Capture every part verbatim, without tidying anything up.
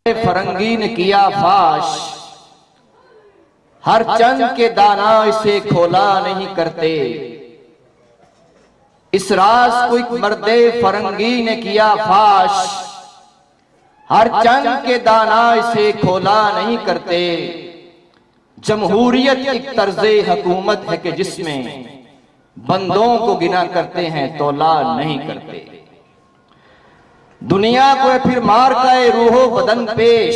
فرنگی نے کیا فاش، ہر چند کے دانا اسے کھولا نہیں کرتے۔ اس راز کو ایک مرد فرنگی نے کیا فاش، ہر چند کے دانا اسے کھولا نہیں کرتے۔ جمہوریت ایک طرز حکومت ہے کہ جس میں بندوں کو گنا کرتے ہیں تولا نہیں کرتے۔ دنیا کو پھر مار گئے روح و بدن پیش،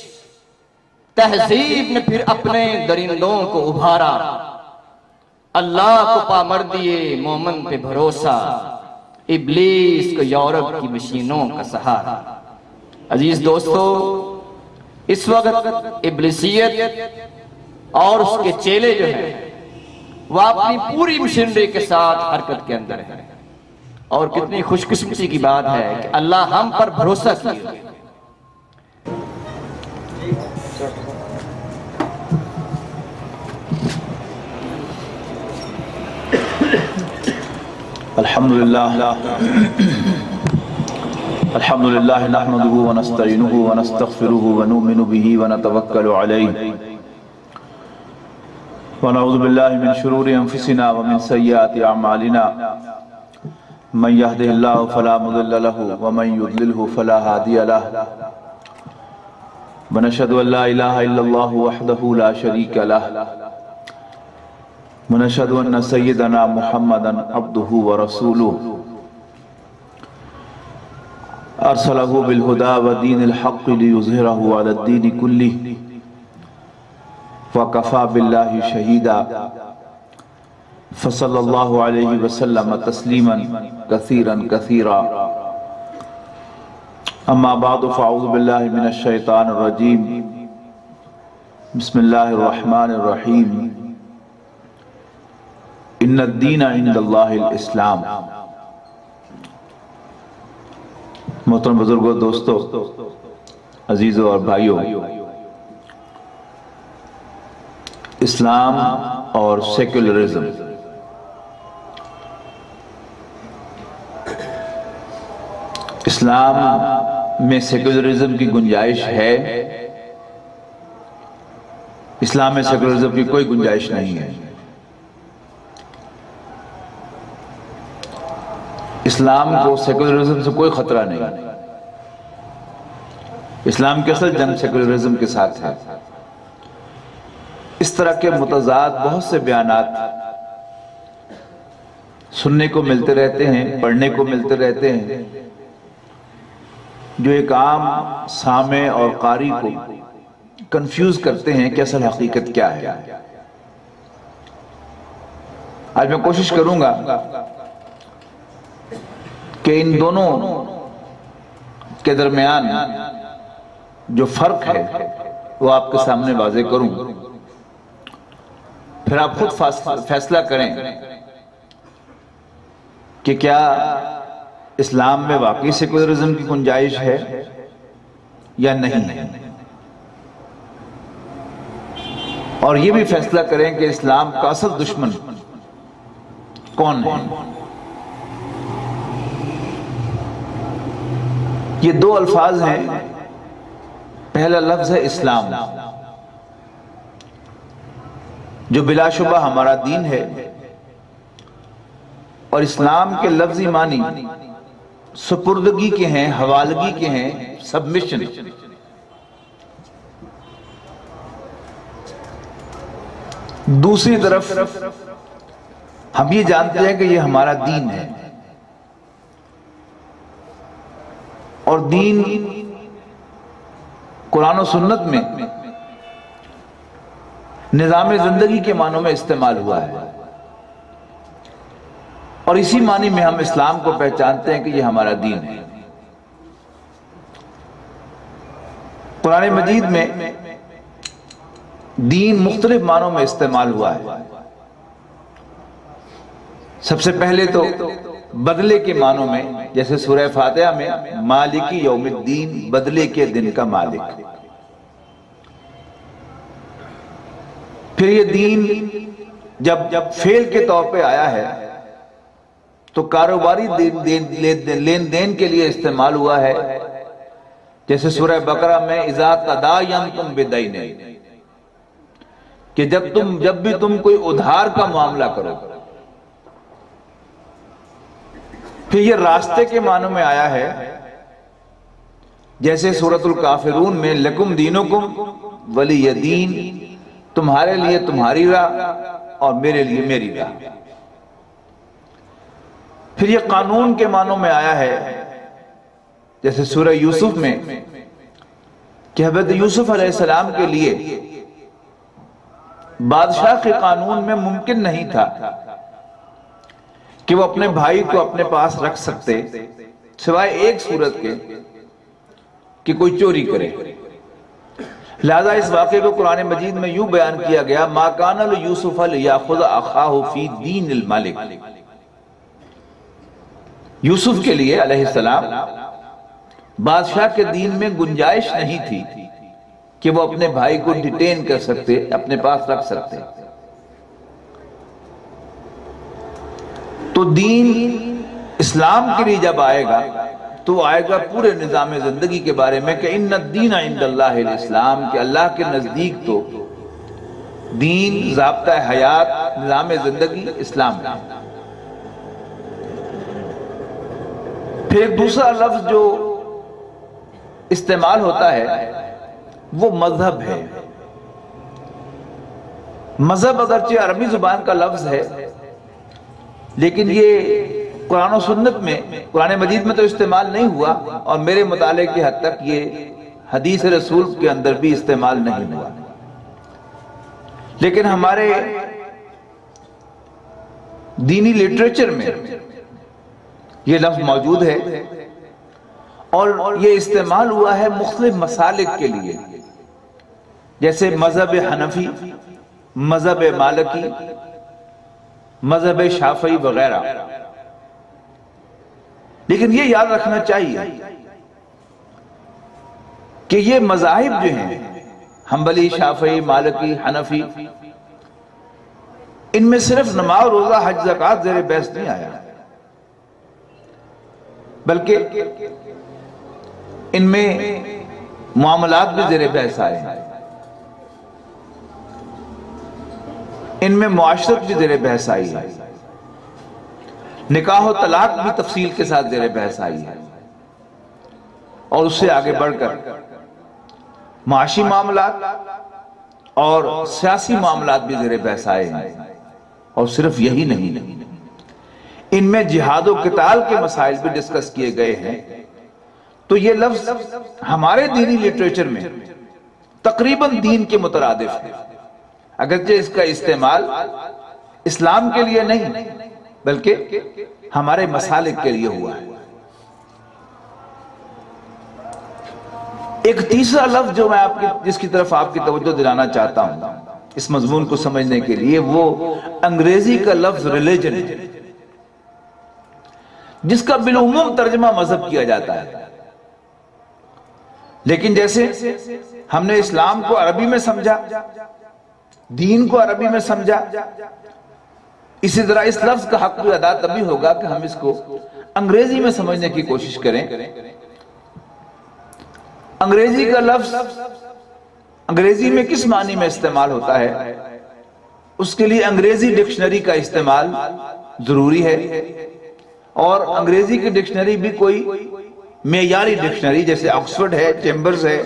تہذیب نے پھر اپنے درندوں کو ابھارا۔ اللہ کو پامر دیے مومن پہ بھروسہ، ابلیس کو یورپ کی مشینوں کا سہارا۔ عزیز دوستو، اس وقت ابلیسیت اور اس کے چیلے جو ہیں وہ اپنی پوری مشینری کے ساتھ حرکت کے اندر ہے، اور کتنی خوش قسمتی کی بات ہے کہ اللہ ہم پر بھروسہ کیے۔ الحمدللہ الحمدللہ نحمده ونستعینه ونستغفره ونؤمن به ونتوکل علیہ ونعوذ باللہ من شرور انفسنا ومن سیئات اعمالنا، من يهده الله فلا مضل له ومن يضلله فلا هادي له، ونشهد ان لا اله الا الله وحده لا شريك له، ونشهد ان سيدنا محمدا عبده ورسوله ارسله بالهدى ودين الحق ليظهره على الدين كله وكفى بالله شهيدا، فصلى الله عليه وسلم تسليما كثيرا كثيرا، اما بعد فاعوذ بالله من الشيطان الرجيم، بسم الله الرحمن الرحيم، ان الدین عند اللہ الاسلام۔ محترم بزرگوں، دوستو، عزیزوں اور بھائیوں، اسلام اور سیکولرزم اسلام میں سیکولرزم کی گنجائش ہے؟ اسلام میں سیکولرزم کی کوئی گنجائش نہیں ہے۔ اسلام کو سیکولرزم سے کوئی خطرہ نہیں۔ اسلام کی اصل جنگ سیکولرزم کے ساتھ ہے۔ اس طرح کے متضاد بہت سے بیانات سننے کو ملتے رہتے ہیں، پڑھنے کو ملتے رہتے ہیں، جو ایک عام سامع اور قاری کو کنفیوز کرتے ہیں کہ اصل حقیقت کیا ہے۔ آج میں کوشش کروں گا کہ ان دونوں کے درمیان جو فرق ہے وہ آپ کے سامنے واضح کروں، پھر آپ خود فیصلہ کریں کہ کیا اسلام میں واقعی سیکولرزم کی گنجائش ہے یا نہیں، اور یہ بھی فیصلہ کریں کہ اسلام کا اصل دشمن کون ہے۔ یہ دو الفاظ ہیں۔ پہلا لفظ ہے اسلام، جو بلا شبہ ہمارا دین ہے، اور اسلام کے لفظی معنی سپردگی کے ہیں، حوالگی کے ہیں، سبمیشن۔ دوسری طرف ہم یہ جانتے ہیں کہ یہ ہمارا دین ہے، اور دین قرآن و سنت میں نظام زندگی کے معنوں میں استعمال ہوا ہے، اور اسی معنی میں ہم اسلام کو پہچانتے ہیں کہ یہ ہمارا دین ہے۔ قرآن مجید میں دین مختلف معنوں میں استعمال ہوا ہے۔ سب سے پہلے تو بدلے کے معنوں میں، جیسے سورہ فاتحہ میں مالکی یوم الدین، بدلے کے دن کا مالک۔ پھر یہ دین جب جب فعل کے طور پہ آیا ہے تو کاروباری لین دین کے لیے استعمال ہوا ہے، جیسے سورہ بقرہ میں اذا تداینتم بدین، کہ جب تم جب بھی تم کوئی ادھار کا معاملہ کرو. پھر یہ راستے کے معنوں میں آیا ہے، جیسے سورۃ الکافرون میں لکم دینکم ولی دین، تمہارے لیے تمہاری راہ اور میرے لیے میری راہ. پھر یہ قانون کے معنوں میں آیا ہے، جیسے سورہ یوسف میں کہ حضرت یوسف علیہ السلام کے لیے بادشاہ کے قانون میں ممکن نہیں تھا کہ وہ اپنے بھائی کو اپنے پاس رکھ سکتے سوائے ایک صورت کے کہ کوئی چوری کرے. لہذا اس واقعے کو قرآن مجید میں یوں بیان کیا گیا، ما کان لیوسف لیاخذ اخاہ فی دین الملک. یوسف کے لیے علیہ السلام بادشاہ کے دین میں گنجائش نہیں تھی کہ وہ اپنے بھائی کو ڈیٹین کر سکتے، اپنے پاس رکھ سکتے. تو دین اسلام کے لیے جب آئے گا تو آئے گا پورے نظام زندگی کے بارے میں کہ ان الدین عند اللہ الاسلام، کہ اللہ کے نزدیک تو دین، ضابطہ حیات، نظام زندگی اسلام ہے. پھر دوسرا لفظ جو استعمال ہوتا ہے وہ مذہب ہے. مذہب اگرچہ عربی زبان کا لفظ ہے، لیکن یہ قرآن و سنت میں، قرآن مجید میں تو استعمال نہیں ہوا، اور میرے مطالعے کی حد تک یہ حدیث رسول کے اندر بھی استعمال نہیں ہوا. لیکن ہمارے دینی لٹریچر میں یہ لفظ موجود ہے، اور یہ استعمال ہوا ہے مختلف مسالک کے لیے، جیسے مذہب حنفی، مذہب مالکی، مذہب شافعی وغیرہ. لیکن یہ یاد رکھنا چاہیے کہ یہ مذاہب جو ہیں حنبلی، شافعی، مالکی، حنفی، ان میں صرف نماز، روزہ، حج، زکوٰۃ زیر بحث نہیں آیا، بلکہ ان میں معاملات بھی زیر بحث آئے ہیں، ان میں معاشرت بھی زیر بحث آئی ہے، نکاح و طلاق بھی تفصیل کے ساتھ زیر بحث آئی ہے، اور اس سے آگے بڑھ کر معاشی معاملات اور سیاسی معاملات بھی زیر بحث آئے ہیں. اور صرف یہی نہیں، ان میں جہاد و قتال کے مسائل بھی ڈسکس کیے گئے ہیں. تو یہ لفظ ہمارے دینی لٹریچر میں تقریباً دین کے مترادف ہے، اگرچہ اس کا استعمال اسلام کے لیے نہیں بلکہ ہمارے مسالک کے لیے ہوا ہے. ایک تیسرا لفظ جو میں آپ کی جس کی طرف آپ کی توجہ دلانا چاہتا ہوں اس مضمون کو سمجھنے کے لیے، وہ انگریزی کا لفظ ریلیجن ہے، جس کا بالعموم ترجمہ مذہب کیا جاتا ہے. لیکن جیسے ہم نے اسلام کو عربی میں سمجھا، دین کو عربی میں سمجھا، اسی طرح اس لفظ کا حق بھی ادا تبھی ہوگا کہ ہم اس کو انگریزی میں سمجھنے کی کوشش کریں. انگریزی کا لفظ انگریزی میں کس معنی میں استعمال ہوتا ہے، اس کے لیے انگریزی ڈکشنری کا استعمال ضروری ہے، اور انگریزی کی ڈکشنری بھی کوئی معیاری ڈکشنری جیسے آکسفورڈ ہے، چیمبرز ہے،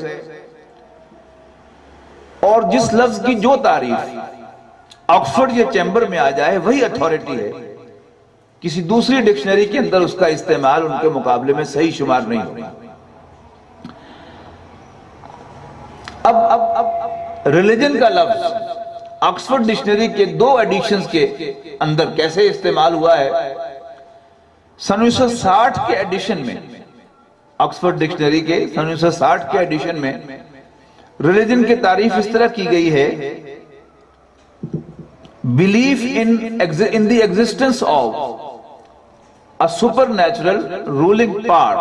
اور جس لفظ کی جو تعریف آکسفورڈ یا چیمبر میں آ جائے وہی اتھارٹی ہے، کسی دوسری ڈکشنری کے اندر اس کا استعمال ان کے مقابلے میں صحیح شمار نہیں ہوگا. اب اب اب ریلیجن کا لفظ آکسفورڈ ڈکشنری کے دو ایڈیشنز کے اندر کیسے استعمال ہوا ہے. سن انیس سو ساٹھ کے ایڈیشن میں، آکسفورڈ ڈکشنری کے سن انیس سو ساٹھ کے ایڈیشن میں ریلیجن کی تعریف اس طرح کی گئی ہے: belief in in the existence of a supernatural ruling power.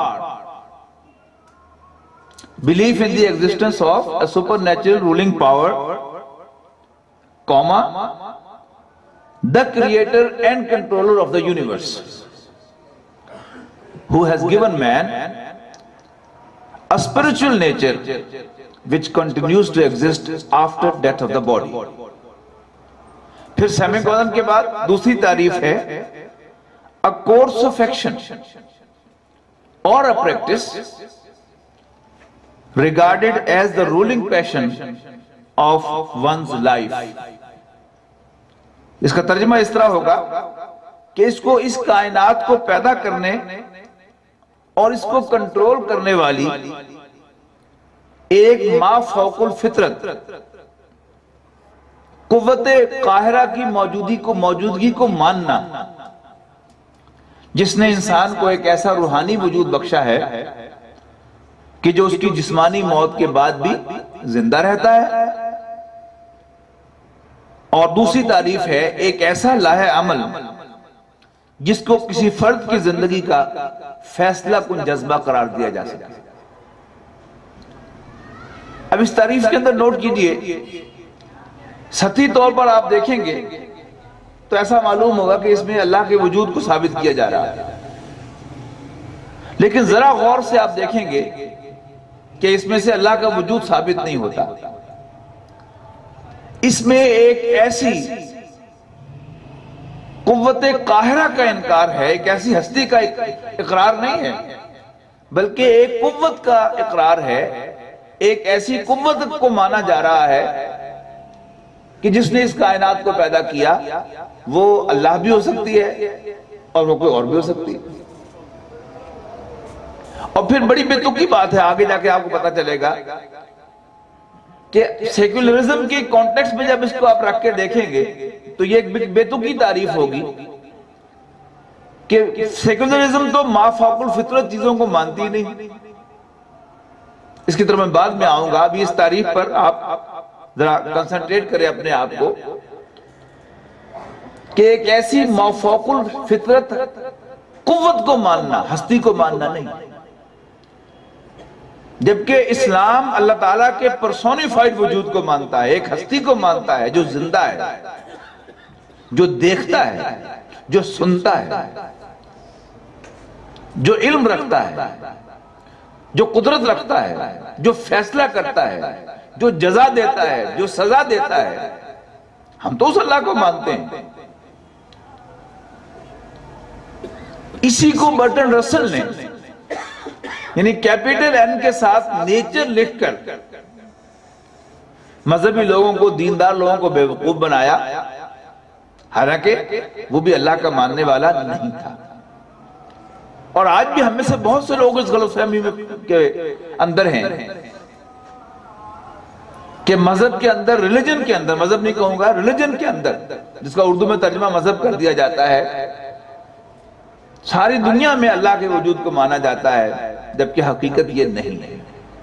Belief in the existence of a supernatural ruling power, comma, the creator and controller of the universe, who has given man a spiritual nature which continues to exist after death of the body. پھر semicolon کے بعد دوسری تعریف ہے a course of action or a practice regarded as the ruling passion of one's life. اس کا ترجمہ اس طرح ہوگا کہ اس کو اس کائنات کو پیدا کرنے اور اس کو کنٹرول کرنے والی ایک ما فوق الفطرت قوت قاہرہ کی موجودگی کو موجودگی کو ماننا، جس نے انسان کو ایک ایسا روحانی وجود بخشا ہے کہ جو اس کی جسمانی موت کے بعد بھی زندہ رہتا ہے، اور دوسری تعریف ہے ایک ایسا لاہ عمل جس کو کسی فرد کی زندگی کا فیصلہ کن جذبہ قرار دیا جا سکے۔ اب اس تعریف کے اندر نوٹ کیجئے، سطحی طور پر آپ دیکھیں گے تو ایسا معلوم ہوگا کہ اس میں اللہ کے وجود کو ثابت کیا جا رہا ہے، لیکن ذرا غور سے آپ دیکھیں گے کہ اس میں سے اللہ کا وجود ثابت نہیں ہوتا۔ اس میں ایک ایسی قوت قاہرہ کا انکار ہے، ایک ایسی ہستی کا اقرار نہیں ہے، بلکہ ایک قوت کا اقرار ہے، ایک ایسی قوت کو مانا جا رہا ہے کہ جس نے اس کائنات کو پیدا کیا، وہ اللہ بھی ہو سکتی ہے اور وہ کوئی اور بھی ہو سکتی ہے۔ اور پھر بڑی بے تکی بات ہے، آگے جا کے آپ کو پتا چلے گا کہ سیکولرزم کی کانٹیکسٹ میں جب اس کو آپ رکھ کے دیکھیں گے تو یہ ایک بے تکی تعریف ہوگی کہ سیکولرزم تو ما فوق الفطرت چیزوں کو مانتی نہیں۔ اس کی طرف میں بعد میں آؤں گا، ابھی اس تعریف پر آپ ذرا کنسنٹریٹ کریں اپنے آپ کو کہ ایک ایسی ما فوق الفطرت قوت کو ماننا، ہستی کو ماننا نہیں، جبکہ اسلام اللہ تعالیٰ کے پرسونیفائڈ وجود کو مانتا ہے، ایک ہستی کو مانتا ہے جو زندہ ہے، جو دیکھتا ہے، جو سنتا ہے، جو علم رکھتا ہے، جو قدرت رکھتا ہے، جو فیصلہ کرتا ہے، جو جزا دیتا ہے، جو سزا دیتا ہے۔ ہم تو اس اللہ کو مانتے ہیں۔ اسی کو برٹن رسل نے یعنی کیپیٹل این کے ساتھ نیچر لکھ کر مذہبی لوگوں کو، دیندار لوگوں کو بیوقوف بنایا، حالانکہ وہ بھی اللہ کا ماننے والا نہیں تھا۔ اور آج بھی ہم میں سے بہت سے لوگ اس غلط فہمی کے اندر ہیں کہ مذہب کے اندر، ریلیجن کے اندر، مذہب نہیں کہوں گا، ریلیجن کے اندر، جس کا اردو میں ترجمہ مذہب کر دیا جاتا ہے، ساری دنیا میں اللہ کے وجود کو مانا جاتا ہے، جبکہ حقیقت یہ نہیں ہے۔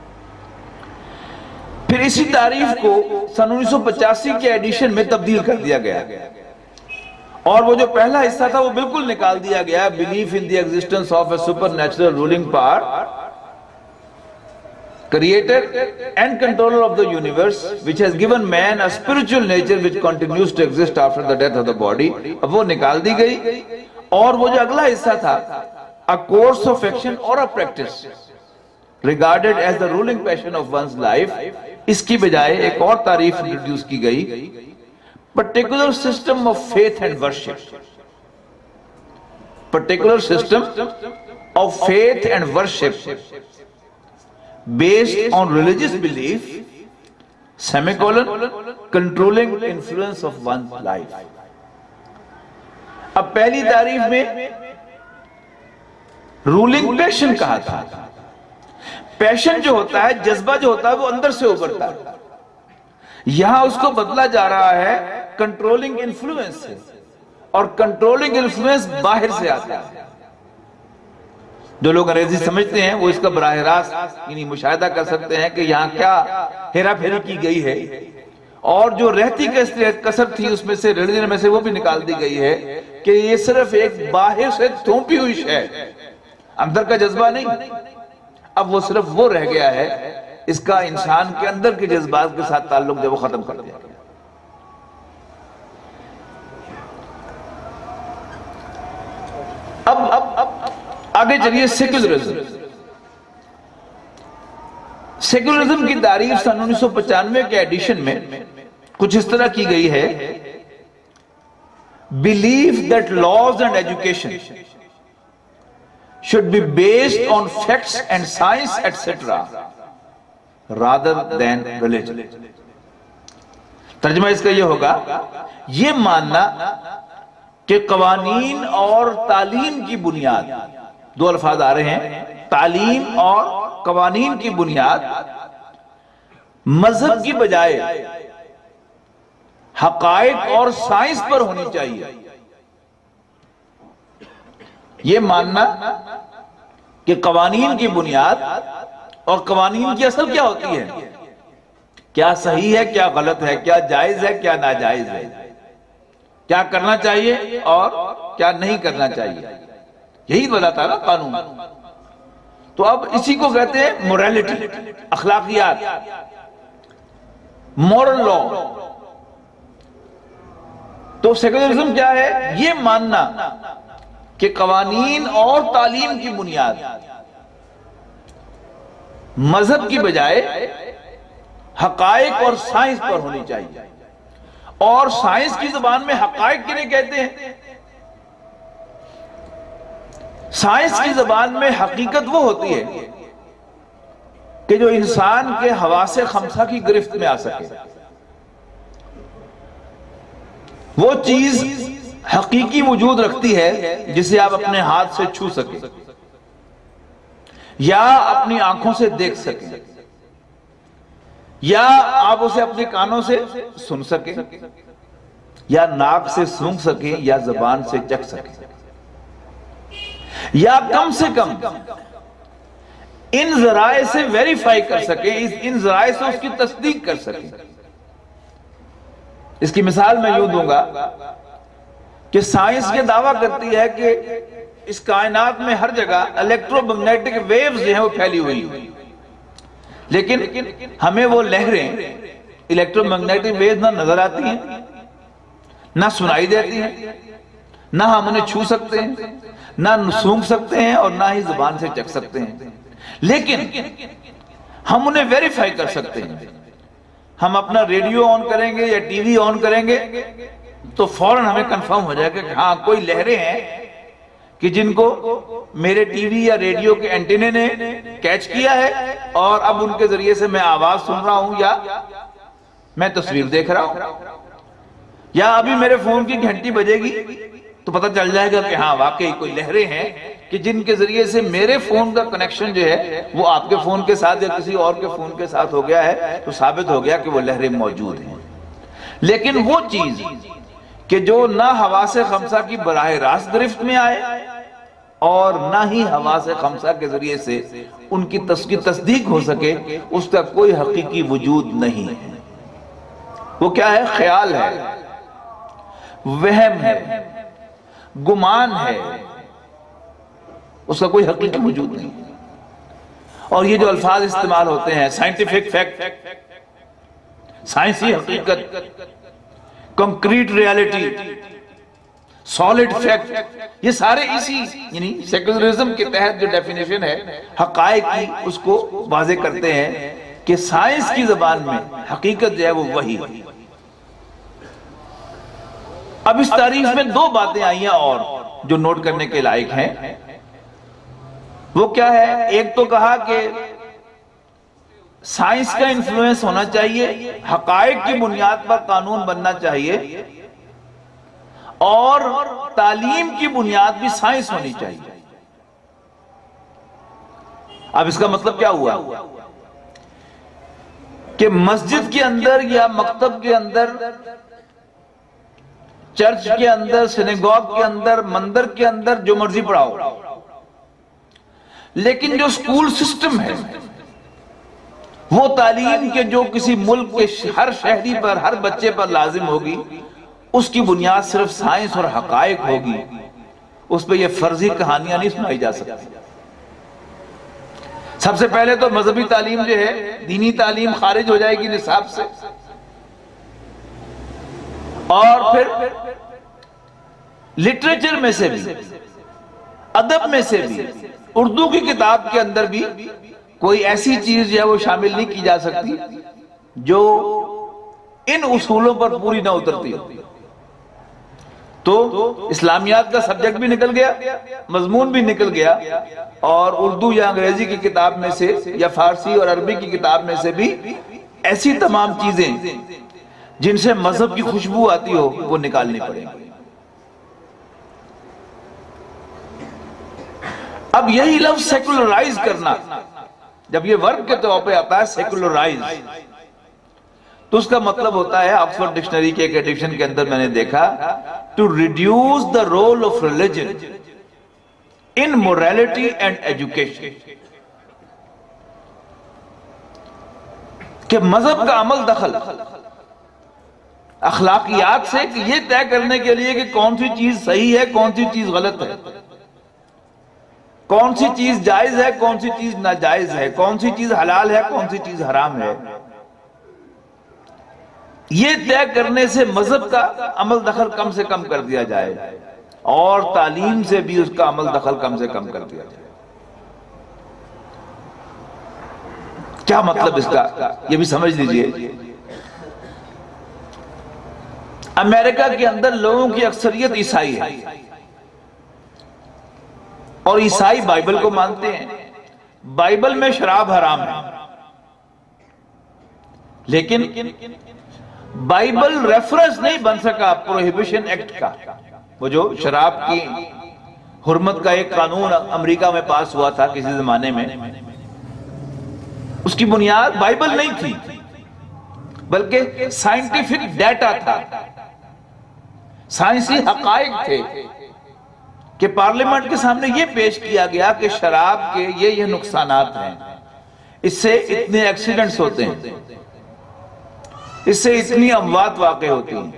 پھر اسی تعریف کو سن انیس سو پچاسی کے ایڈیشن میں تبدیل کر دیا گیا، اور وہ جو پہلا حصہ تھا وہ بالکل نکال دیا گیا، believe in the existence of a supernatural ruling power, creator and controller of the universe, which has given man a spiritual nature which continues to exist after the death of the body۔ اب وہ نکال دی گئی، اور وہ جو اگلا حصہ تھا a course of action or a practice regarded as the ruling passion of one's life، اس کی بجائے ایک اور تعریف انٹروڈیوس کی گئی، particular system of faith and worship، particular system of faith and worship based on religious belief, semicolon, controlling influence of one's life۔ اب پہلی تعریف میں رولنگ پیشن کہا تھا۔ پیشن جو ہوتا ہے، جذبہ جو ہوتا ہے، وہ اندر سے ابھرتا ہے، یہاں اس کو بدلا جا رہا ہے کنٹرولنگ انفلوئنس سے، اور کنٹرولنگ انفلوئنس باہر سے آتا ہے۔ جو لوگ انگریزی سمجھتے ہیں وہ اس کا براہ راست یعنی مشاہدہ کر سکتے ہیں کہ یہاں کیا ہیرا پھیری کی گئی ہے، اور جو رہتی کسر تھی اس میں سے، ریلیجن میں سے، وہ بھی نکال دی گئی ہے کہ یہ صرف ایک باہر سے تھوپی ہوئی شے ہے، اندر کا جذبہ نہیں۔ اب وہ صرف وہ رہ گیا ہے، اس کا انسان کے اندر کے جذبات کے ساتھ تعلق جو وہ ختم کر دیا گیا۔ اب اب اب آگے چلیے سیکولرزم۔ سیکولرزم کی تعریف سن انیس سو پچانوے کے ایڈیشن میں کچھ اس طرح کی گئی ہے: belief that laws and education should be based on facts and science et cetera rather than religion. ترجمہ اس کا یہ ہوگا، یہ ماننا کہ قوانین اور تعلیم کی بنیاد، دو الفاظ آ رہے ہیں، تعلیم اور قوانین کی بنیاد مذہب کی بجائے حقائق اور سائنس پر ہونی چاہیے۔ یہ ماننا کہ قوانین کی بنیاد اور قوانین کی اصل کیا ہوتی ہے، کیا صحیح ہے، کیا غلط ہے، کیا جائز ہے، کیا ناجائز ہے، کیا کرنا چاہیے اور کیا نہیں کرنا چاہیے، یہی تو اللہ تعالیٰ قانون۔ تو اب اسی کو کہتے ہیں موریلٹی، اخلاقیات، مورل لا۔ تو سیکولرزم کیا ہے؟ یہ ماننا کہ قوانین اور تعلیم کی بنیاد مذہب کی بجائے حقائق اور سائنس پر ہونی چاہیے۔ اور سائنس کی زبان میں حقائق کے لیے کہتے ہیں، سائنس کی زبان میں حقیقت وہ ہوتی ہے کہ جو انسان کے حواس خمسہ کی گرفت میں آ سکے، وہ چیز حقیقی وجود رکھتی ہے جسے آپ اپنے ہاتھ سے چھو سکیں یا اپنی آنکھوں سے دیکھ سکیں یا آپ اسے اپنے کانوں سے سن سکیں یا ناک سے سونگھ سکیں یا زبان سے چکھ سکیں، یا کم سے کم ان ذرائع سے ویریفائی کر سکیں، ان ذرائع سے اس کی تصدیق کر سکیں۔ اس کی مثال میں یوں دوں گا کہ سائنس یہ دعویٰ کرتی ہے کہ اس کائنات میں ہر جگہ الیکٹرو میگنیٹک ویوز جو ہیں وہ پھیلی ہوئی ہیں، لیکن ہمیں وہ لہریں الیکٹرو میگنیٹک ویوز نہ نظر آتی ہیں، نہ سنائی دیتی ہیں، نہ ہم انہیں چھو سکتے ہیں، نہ سونگھ سکتے ہیں اور نہ ہی زبان سے چکھ سکتے ہیں، لیکن ہم انہیں ویریفائی کر سکتے ہیں۔ ہم اپنا ریڈیو آن کریں گے یا ٹی وی آن کریں گے تو فوراً ہمیں کنفرم ہو جائے گا کہ ہاں کوئی لہریں ہیں کہ جن کو میرے ٹی وی یا ریڈیو کے اینٹینے نے کیچ کیا ہے اور اب ان کے ذریعے سے میں آواز سن رہا ہوں یا میں تصویر دیکھ رہا ہوں، یا ابھی میرے فون کی گھنٹی بجے گی تو پتہ چل جائے گا کہ ہاں واقعی کوئی لہریں ہیں کہ جن کے ذریعے سے میرے فون کا کنیکشن جو ہے وہ آپ کے فون کے ساتھ یا کسی اور کے فون کے ساتھ ہو گیا ہے، تو ثابت ہو گیا کہ وہ لہریں موجود ہیں۔ لیکن وہ چیز کہ جو نہ حواس خمسہ کی براہ راست گرفت میں آئے اور نہ ہی حواس خمسہ کے ذریعے سے ان کی تصدیق ہو سکے، اس کا کوئی حقیقی وجود نہیں ہے۔ وہ کیا ہے؟ خیال ہے، وہم ہے، گمان ہے، اس کا کوئی حقیقی وجود نہیں۔ اور یہ جو الفاظ استعمال ہوتے ہیں، سائنٹیفک فیکٹ، سائنسی حقیقت، کنکریٹ ریالٹی، سالڈ فیکٹ، یہ سارے اسی یعنی سیکولرزم کے تحت جو ڈیفینیشن ہے حقائق کی، اس کو واضح کرتے ہیں کہ سائنس کی زبان میں حقیقت جو ہے وہ وہی ہے۔ اب اس تاریخ میں دو باتیں آئی ہیں اور جو نوٹ کرنے کے لائق ہیں، وہ کیا ہے؟ ایک تو کہا کہ سائنس کا انفلوئنس ہونا چاہیے، حقائق کی بنیاد پر قانون بننا چاہیے، اور تعلیم کی بنیاد بھی سائنس ہونی چاہیے۔ اب اس کا مطلب کیا ہوا کہ مسجد کے اندر یا مکتب کے اندر، چرچ کے اندر، سینیگوگ کے اندر، مندر کے اندر جو مرضی پڑھاؤ، لیکن جو سکول سسٹم ہے وہ تعلیم کے جو کسی ملک کے ہر شہری پر، ہر بچے پر لازم ہوگی، اس کی بنیاد صرف سائنس اور حقائق ہوگی، اس پہ یہ فرضی کہانیاں نہیں سنائی جا سکتی۔ سب سے پہلے تو مذہبی تعلیم جو ہے، دینی تعلیم خارج ہو جائے گی نصاب سے، اور پھر لٹریچر میں سے بھی، ادب میں سے بھی، اردو کی کتاب کے اندر بھی کوئی ایسی چیز جو ہے وہ شامل نہیں کی جا سکتی جو ان اصولوں پر پوری نہ اترتی. تو اسلامیات کا سبجیکٹ بھی نکل گیا، مضمون بھی نکل گیا، اور اردو یا انگریزی کی کتاب میں سے یا فارسی اور عربی کی کتاب میں سے بھی ایسی تمام چیزیں جن سے مذہب کی خوشبو آتی ہو وہ نکالنی پڑیں گی. اب یہی لفظ سیکولرائز کرنا جب یہ ورب کے طور پہ آتا ہے سیکولرائز، تو اس کا مطلب ہوتا ہے آکسفورڈ ڈکشنری کے ایک ایڈیشن کے اندر میں نے دیکھا to reduce the role of religion in morality and education, کہ مذہب کا عمل دخل اخلاقیات سے کہ یہ طے کرنے کے لیے کہ کون سی چیز صحیح ہے کون سی چیز غلط ہے، کون سی چیز جائز ہے کون سی چیز ناجائز ہے، کون سی چیز حلال ہے کون سی چیز حرام ہے، یہ طے کرنے سے مذہب کا عمل دخل کم سے کم کر دیا جائے، اور تعلیم سے بھی اس کا عمل دخل کم سے کم کر دیا جائے. کیا مطلب اس کا یہ بھی سمجھ لیجئے. امریکہ کے اندر لوگوں کی اکثریت عیسائی ہے، اور عیسائی بائبل کو مانتے ہیں، بائبل میں شراب حرام ہے، لیکن بائبل ریفرنس نہیں بن سکا پروہیبیشن ایکٹ کا. وہ جو شراب کی حرمت کا ایک قانون امریکہ میں پاس ہوا تھا کسی زمانے میں، اس کی بنیاد بائبل نہیں تھی بلکہ سائنٹیفک ڈیٹا تھا، سائنسی حقائق تھے کہ پارلیمنٹ کے سامنے یہ پیش کیا گیا کہ شراب کے یہ یہ نقصانات ہیں، اس سے اتنے ایکسیڈنٹس ہوتے ہیں، اس سے اتنی اموات واقع ہوتی ہیں،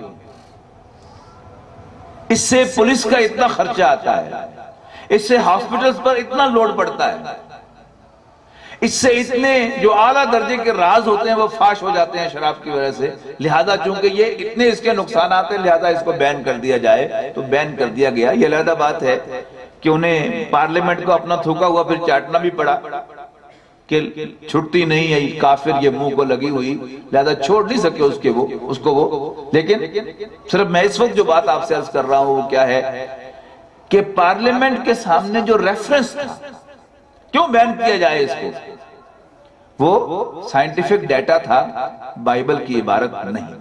اس سے پولیس کا اتنا خرچہ آتا ہے، اس سے ہاسپٹلز پر اتنا لوڈ پڑتا ہے، اس سے اتنے جو اعلیٰ درجے کے راز ہوتے ہیں وہ فاش ہو جاتے ہیں شراب کی وجہ سے، لہذا چونکہ یہ اتنے اس کے نقصانات ہیں لہذا اس کو بین کر دیا جائے، تو بین کر دیا گیا. یہ علیحدہ بات ہے کہ انہیں پارلیمنٹ کو اپنا تھوکا ہوا پھر چاٹنا بھی پڑا کہ چھٹتی نہیں ہے کافر یہ منہ کو لگی ہوئی، لہذا چھوڑ نہیں سکے اس کے وہ اس کو وہ. لیکن صرف میں اس وقت جو بات آپ سے عرض کر رہا ہوں وہ کیا ہے کہ پارلیمنٹ کے سامنے جو ریفرنس تھا کیوں بین کیا جائے اس کو، وہ سائنٹیفک ڈیٹا تھا، بائبل کی عبارت نہیں.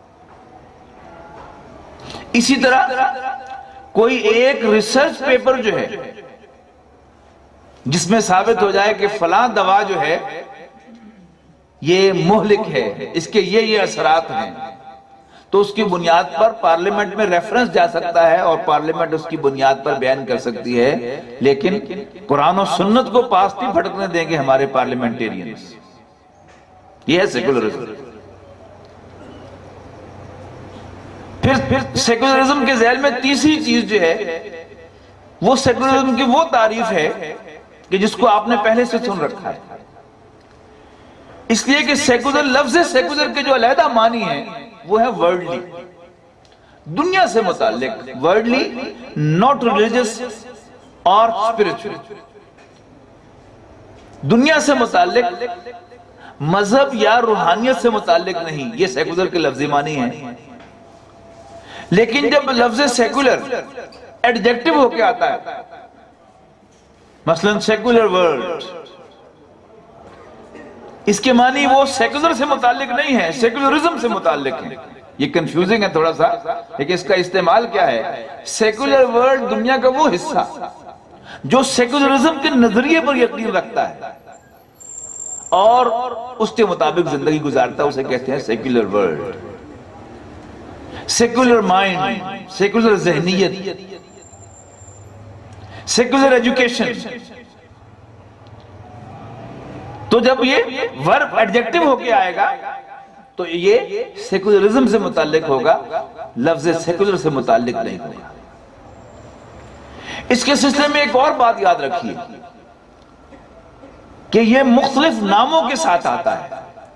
اسی طرح کوئی ایک ریسرچ پیپر جو ہے جس میں ثابت ہو جائے کہ فلاں دوا جو ہے یہ مہلک ہے، اس کے یہ یہ اثرات ہیں، تو اس کی بنیاد پر پارلیمنٹ میں ریفرنس جا سکتا ہے اور پارلیمنٹ اس کی بنیاد پر بیان کر سکتی ہے. لیکن قرآن و سنت کو پاس نہیں پھٹکنے دیں گے ہمارے پارلیمنٹیرینز. یہ ہے سیکولرزم. پھر پھر سیکولرزم کے ذیل میں تیسری چیز جو ہے وہ سیکولرزم کی وہ تعریف ہے کہ جس کو آپ نے پہلے سے سن رکھا ہے، اس لیے کہ سیکولر لفظ سیکولر کے جو علیحدہ معنی ہیں وہ ہے ورلڈلی، دنیا سے متعلق، ورلڈلی ناٹ ریلیجس اور اسپرچل، دنیا سے متعلق، مذہب یا روحانیت سے متعلق نہیں. یہ سیکولر کے لفظی معنی ہیں. لیکن جب لفظ سیکولر ایڈجیکٹو ہو کے آتا ہے، مثلا سیکولر ورلڈ، اس کے معنی وہ سیکولر سے متعلق نہیں ہے، سیکولرزم سے متعلق ہے. یہ کنفیوزنگ ہے تھوڑا سا، لیکن اس کا استعمال کیا ہے؟ سیکولر ورلڈ دنیا کا وہ حصہ جو سیکولرزم کے نظریے پر یقین رکھتا ہے اور اس کے مطابق زندگی گزارتا ہے، اسے کہتے ہیں secular world. Secular mind, secular ذہنیت، سیکولر ایجوکیشن. تو جب یہ ورب ایڈجیکٹو ہو کے آئے گا تو یہ سیکولرزم سے متعلق ہوگا، لفظ سیکولر سے متعلق نہیں ہوگا. اس کے سلسلے میں ایک اور بات یاد رکھیے کہ یہ مختلف ناموں کے ساتھ آتا ہے.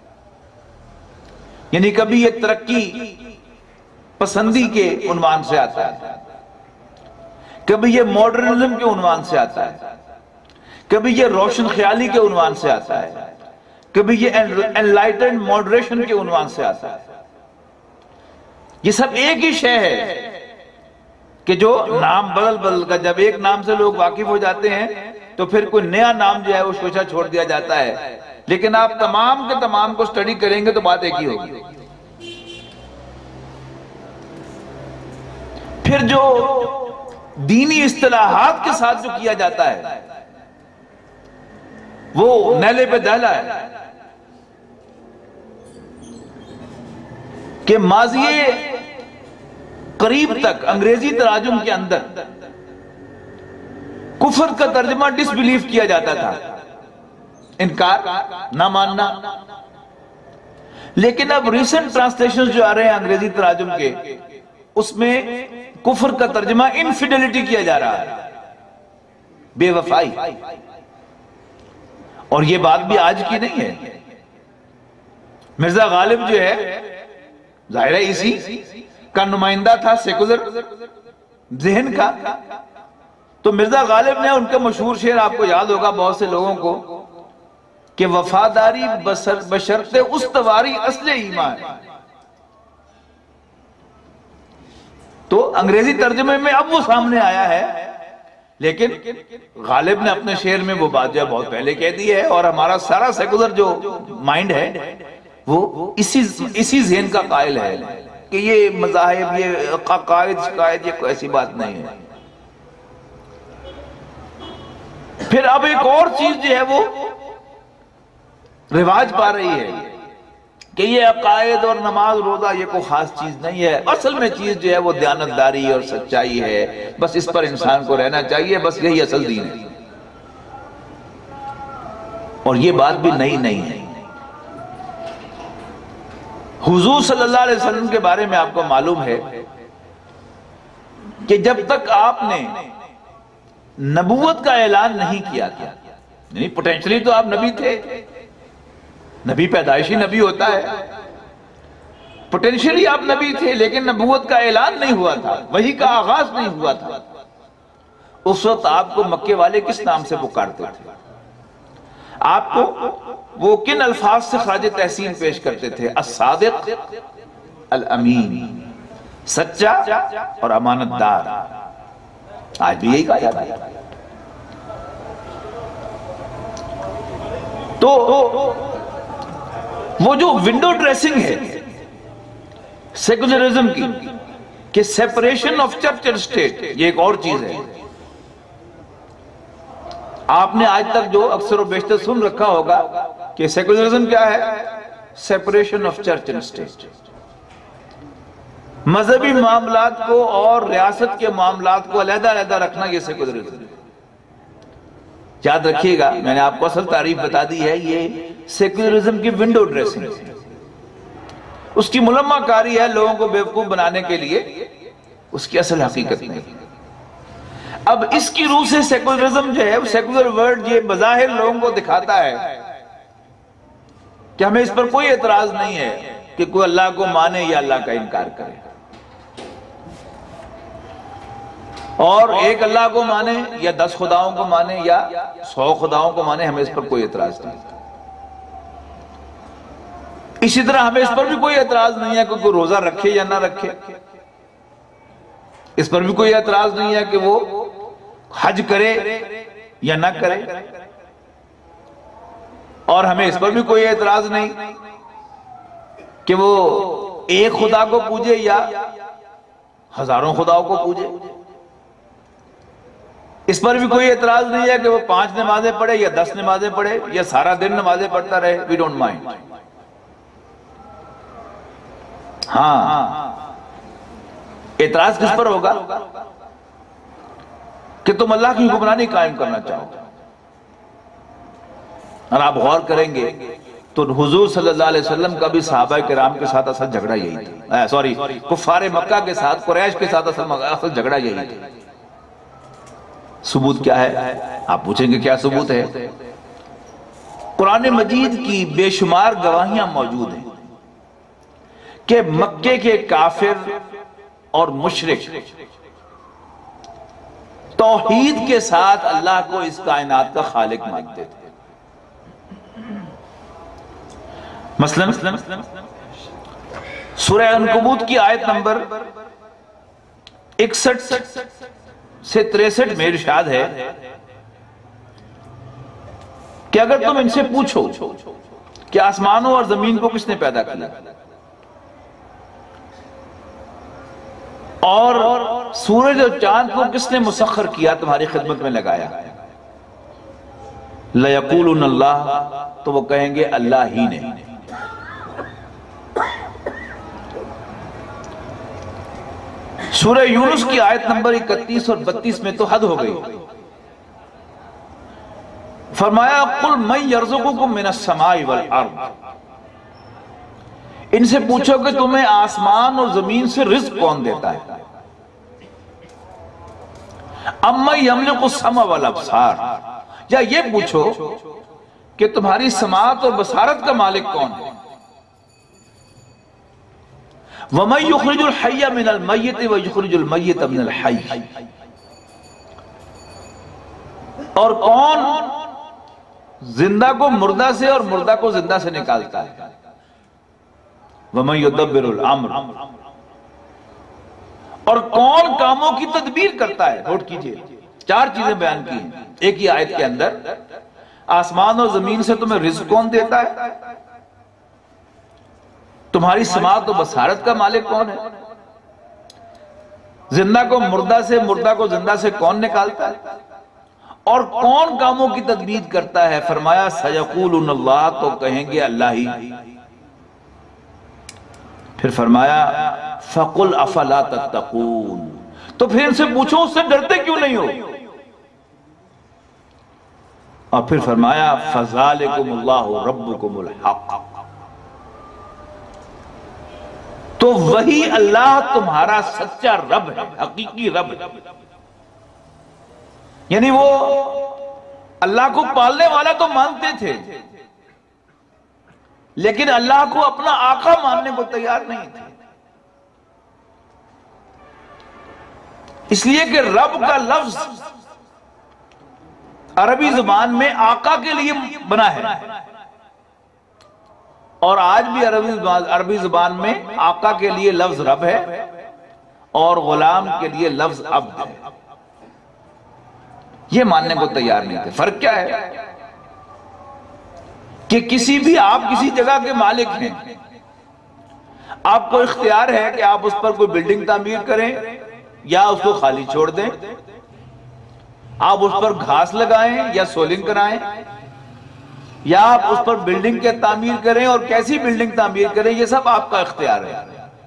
یعنی کبھی یہ ترقی پسندی کے عنوان سے آتا ہے، کبھی یہ ماڈرنزم کے عنوان سے آتا ہے، کبھی یہ روشن خیالی کے عنوان سے آتا ہے، کبھی یہ انلائٹنڈ ماڈریشن کے عنوان سے آتا ہے۔ یہ سب ایک ہی شے ہے کہ جو نام بدل بدل کا، جب ایک نام سے لوگ واقف ہو جاتے ہیں تو پھر کوئی نیا نام جو ہے وہ شوشہ چھوڑ دیا جاتا ہے، لیکن آپ تمام کے تمام کو سٹڈی کریں گے تو بات ایک ہی ہوگی۔ پھر جو دینی اصطلاحات کے ساتھ جو کیا جاتا ہے وہ نیلے پہ دہلا ہے کہ ماضی قریب تک انگریزی تراجم کے اندر کفر کا ترجمہ ڈس بلیف کیا جاتا تھا، انکار، نہ ماننا، لیکن اب ریسنٹ ٹرانسلیشن جو آ رہے ہیں انگریزی تراجم کے، اس میں کفر کا ترجمہ انفیڈیلٹی کیا جا رہا ہے، بے وفائی۔ اور یہ بات بھی آج کی نہیں ہے۔ مرزا غالب جو ہے ظاہر ہے اسی کا نمائندہ تھا سیکولر ذہن کا، تو مرزا غالب نے ان کا مشہور شعر آپ کو یاد ہوگا بہت سے لوگوں کو کہ وفاداری بشرط استواری اصل ایمان۔ تو انگریزی ترجمے میں اب وہ سامنے آیا ہے، لیکن غالب نے اپنے شعر میں وہ بات جو ہے بہت پہلے کہہ دی ہے، اور ہمارا سارا سیکولر جو مائنڈ ہے وہ اسی اسی ذہن کا قائل ہے کہ یہ مذاہب، یہ قائد شقائد، یہ کوئی ایسی بات نہیں ہے۔ پھر اب ایک اور چیز جو ہے وہ رواج پا رہی ہے کہ یہ عقائد اور نماز روزہ یہ کوئی خاص چیز نہیں ہے، اصل میں چیز جو ہے وہ دیانتداری اور سچائی ہے، بس اس پر انسان کو رہنا چاہیے، بس یہی اصل دین ہے۔ اور یہ بات بھی نئی نہیں ہے۔ حضور صلی اللہ علیہ وسلم کے بارے میں آپ کو معلوم ہے کہ جب تک آپ نے نبوت کا اعلان نہیں کیا تھا، یعنی پوٹینشلی تو آپ نبی تھے، نبی پیدائشی نبی ہوتا ہے، پوٹینشلی آپ نبی تھے، لیکن نبوت کا اعلان نہیں ہوا تھا، وحی کا آغاز نہیں ہوا تھا۔ اس وقت آپ کو مکے والے کس نام سے پکارتے تھے؟ آپ کو وہ کن الفاظ سے خراج تحسین پیش کرتے تھے؟ الصادق، الامین، سچا اور امانت دار۔ آج بھی یہی کہا جاتا ہے۔ تو وہ جو ونڈو ڈریسنگ ہے سیکولرزم کی کہ separation of church and state, یہ ایک اور چیز ہے۔ آپ نے آج تک جو اکثر و بیشتر سن رکھا ہوگا کہ سیکولرزم کیا ہے؟ Separation of church and state, مذہبی معاملات کو اور ریاست کے معاملات کو علیحدہ علیحدہ رکھنا، یہ سیکولرزم۔ یاد رکھیے گا، میں نے آپ کو اصل تعریف بتا دی ہے، یہ سیکولرزم کی ونڈو ڈریسنگ، اس کی ملمہ کاری ہے لوگوں کو بیوقوف بنانے کے لیے، اس کی اصل حقیقت نہیں۔ اب اس کی روح سے سیکولرزم جو ہے، سیکولر ورڈ یہ بظاہر لوگوں کو دکھاتا ہے کہ ہمیں اس پر کوئی اعتراض نہیں ہے کہ کوئی اللہ کو مانے یا اللہ کا انکار کرے، اور ایک اللہ کو مانے یا دس خداؤں کو مانے یا سو خداؤں کو مانے، ہمیں اس پر کوئی اعتراض نہیں۔ اسی طرح ہمیں اس پر بھی کوئی اعتراض نہیں ہے کہ کوئی روزہ رکھے یا نہ رکھے، اس پر بھی کوئی اعتراض نہیں ہے کہ وہ حج کرے یا نہ کرے، اور ہمیں اس پر بھی کوئی اعتراض نہیں کہ وہ ایک خدا کو پوجے یا ہزاروں خداؤں کو پوجے، اس پر بھی کوئی اعتراض نہیں ہے کہ وہ پانچ نمازیں پڑھے یا دس نمازیں پڑھے یا سارا دن نمازیں پڑھتا رہے، وی ڈونٹ مائنڈ۔ ہاں، اعتراض کس پر ہوگا کہ تم اللہ کی حکمرانی قائم کرنا چاہو۔ اور آپ غور کریں گے تو حضور صلی اللہ علیہ وسلم کا بھی صحابہ کرام کے ساتھ اصل جھگڑا یہی تھا، سوری کفار مکہ کے ساتھ، قریش کے ساتھ اصل جھگڑا یہی تھا۔ ثبوت کیا ہے؟ آپ پوچھیں گے کیا ثبوت ہے؟ قرآن مجید کی بے شمار گواہیاں موجود ہیں کہ مکے کے کافر اور مشرک توحید کے ساتھ اللہ کو اس کائنات کا خالق مانتے تھے۔ مثلا سورہ عنکبوت کی آیت نمبر اکسٹھ سے تریسٹھ میں ارشاد ہے کہ اگر تم ان سے پوچھو کہ آسمانوں اور زمین کو کس نے پیدا کیا اور سورج اور چاند کو کس نے مسخر کیا، تمہاری خدمت میں لگایا، لَيَقُولُنَ اللَّهُ، تو وہ کہیں گے اللہ ہی نے۔ سورہ یونس کی آیت نمبر اکتیس اور بتیس میں تو حد ہو گئی، فرمایا قُلْ مَنْ يَرْزُقُكُم مِّنَ السَّمَاءِ وَالْأَرْضِ، ان سے پوچھو کہ تمہیں آسمان اور زمین سے رزق کون دیتا ہے، اَمَّن يَمْلِكُ السَّمْعَ وَالْأَبْصَارَ، یا یہ پوچھو کہ تمہاری سماعت اور بصارت کا مالک کون ہے، وَمَن يُخْرِجُ الْحَيَّ مِنَ الْمَيِّتِ وَيُخْرِجُ الْمَيِّتَ مِنَ الْحَيِّ، اور کون زندہ کو مردہ سے اور مردہ کو زندہ سے نکالتا ہے، وَمَن يُدَبِّرُ الْأَمْرَ، اور کون کاموں کی تدبیر کرتا ہے۔ نوٹ کیجئے، چار چیزیں بیان کی ہیں ایک ہی آیت کے اندر۔ آسمان اور زمین سے تمہیں رزق کون دیتا ہے، تمہاری سماعت و بصارت کا مالک کون ہے، زندہ کو مردہ سے مردہ کو زندہ سے کون نکالتا ہے، اور کون کاموں کی تدبیر کرتا ہے۔ فرمایا سَيَقُولُنَ اللَّهُ، تو کہیں گے اللہ ہی۔ پھر فرمایا فَقُلْ أَفَلَا تَتَّقُونَ، تو پھر ان سے پوچھو اس سے ڈرتے کیوں نہیں ہو، اور پھر فرمایا فَذَلِكُمُ اللَّهُ رَبُّكُمُ الْحَقُّ، تو وہی اللہ تمہارا سچا رب ہے، حقیقی رب ہے۔ یعنی وہ اللہ کو پالنے والا تو مانتے تھے لیکن اللہ کو اپنا آقا ماننے کو تیار نہیں تھے، اس لیے کہ رب کا لفظ عربی زبان میں آقا کے لیے بنا ہے، اور آج بھی عربی زبان عربی زبان میں آقا کے لیے لفظ رب ہے اور غلام کے لیے لفظ عبد ہے۔ یہ ماننے کو تیار نہیں تھے۔ فرق کیا ہے کہ کسی بھی آپ کسی جگہ کے مالک ہیں، آپ کو اختیار ہے کہ آپ اس پر کوئی بلڈنگ تعمیر کریں یا اس کو خالی چھوڑ دیں، آپ اس پر گھاس لگائیں یا سولنگ کرائیں، یا آپ اس پر بلڈنگ کے تعمیر کریں اور کیسی بلڈنگ تعمیر کریں، یہ سب آپ کا اختیار ہے۔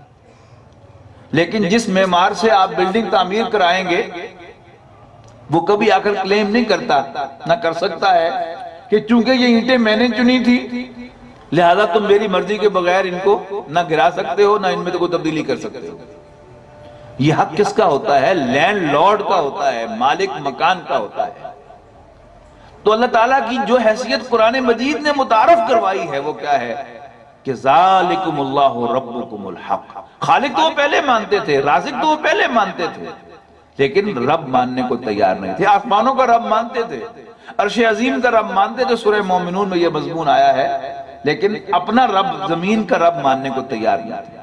لیکن جس معمار سے آپ بلڈنگ تعمیر کرائیں گے وہ کبھی آ کر کلیم نہیں کرتا، نہ کر سکتا ہے کہ چونکہ یہ اینٹیں میں نے چنی تھی لہذا تم میری مرضی کے بغیر ان کو نہ گرا سکتے ہو، نہ ان میں تو کوئی تبدیلی کر سکتے ہو۔ یہ حق کس کا ہوتا ہے؟ لینڈ لارڈ کا ہوتا ہے، مالک مکان کا ہوتا ہے۔ تو اللہ تعالیٰ کی جو حیثیت قرآن مجید نے متعارف کروائی ہے وہ کیا ہے کہ ذالکم اللہ ربکم الحق، خالق تو وہ پہلے مانتے تھے، رازق تو وہ پہلے مانتے تھے، لیکن رب ماننے کو تیار نہیں تھے۔ آسمانوں کا رب مانتے تھے، عرش عظیم کا رب مانتے تھے، سورہ مومنون میں یہ مضمون آیا ہے، لیکن اپنا رب زمین کا رب ماننے کو تیار نہیں تھے۔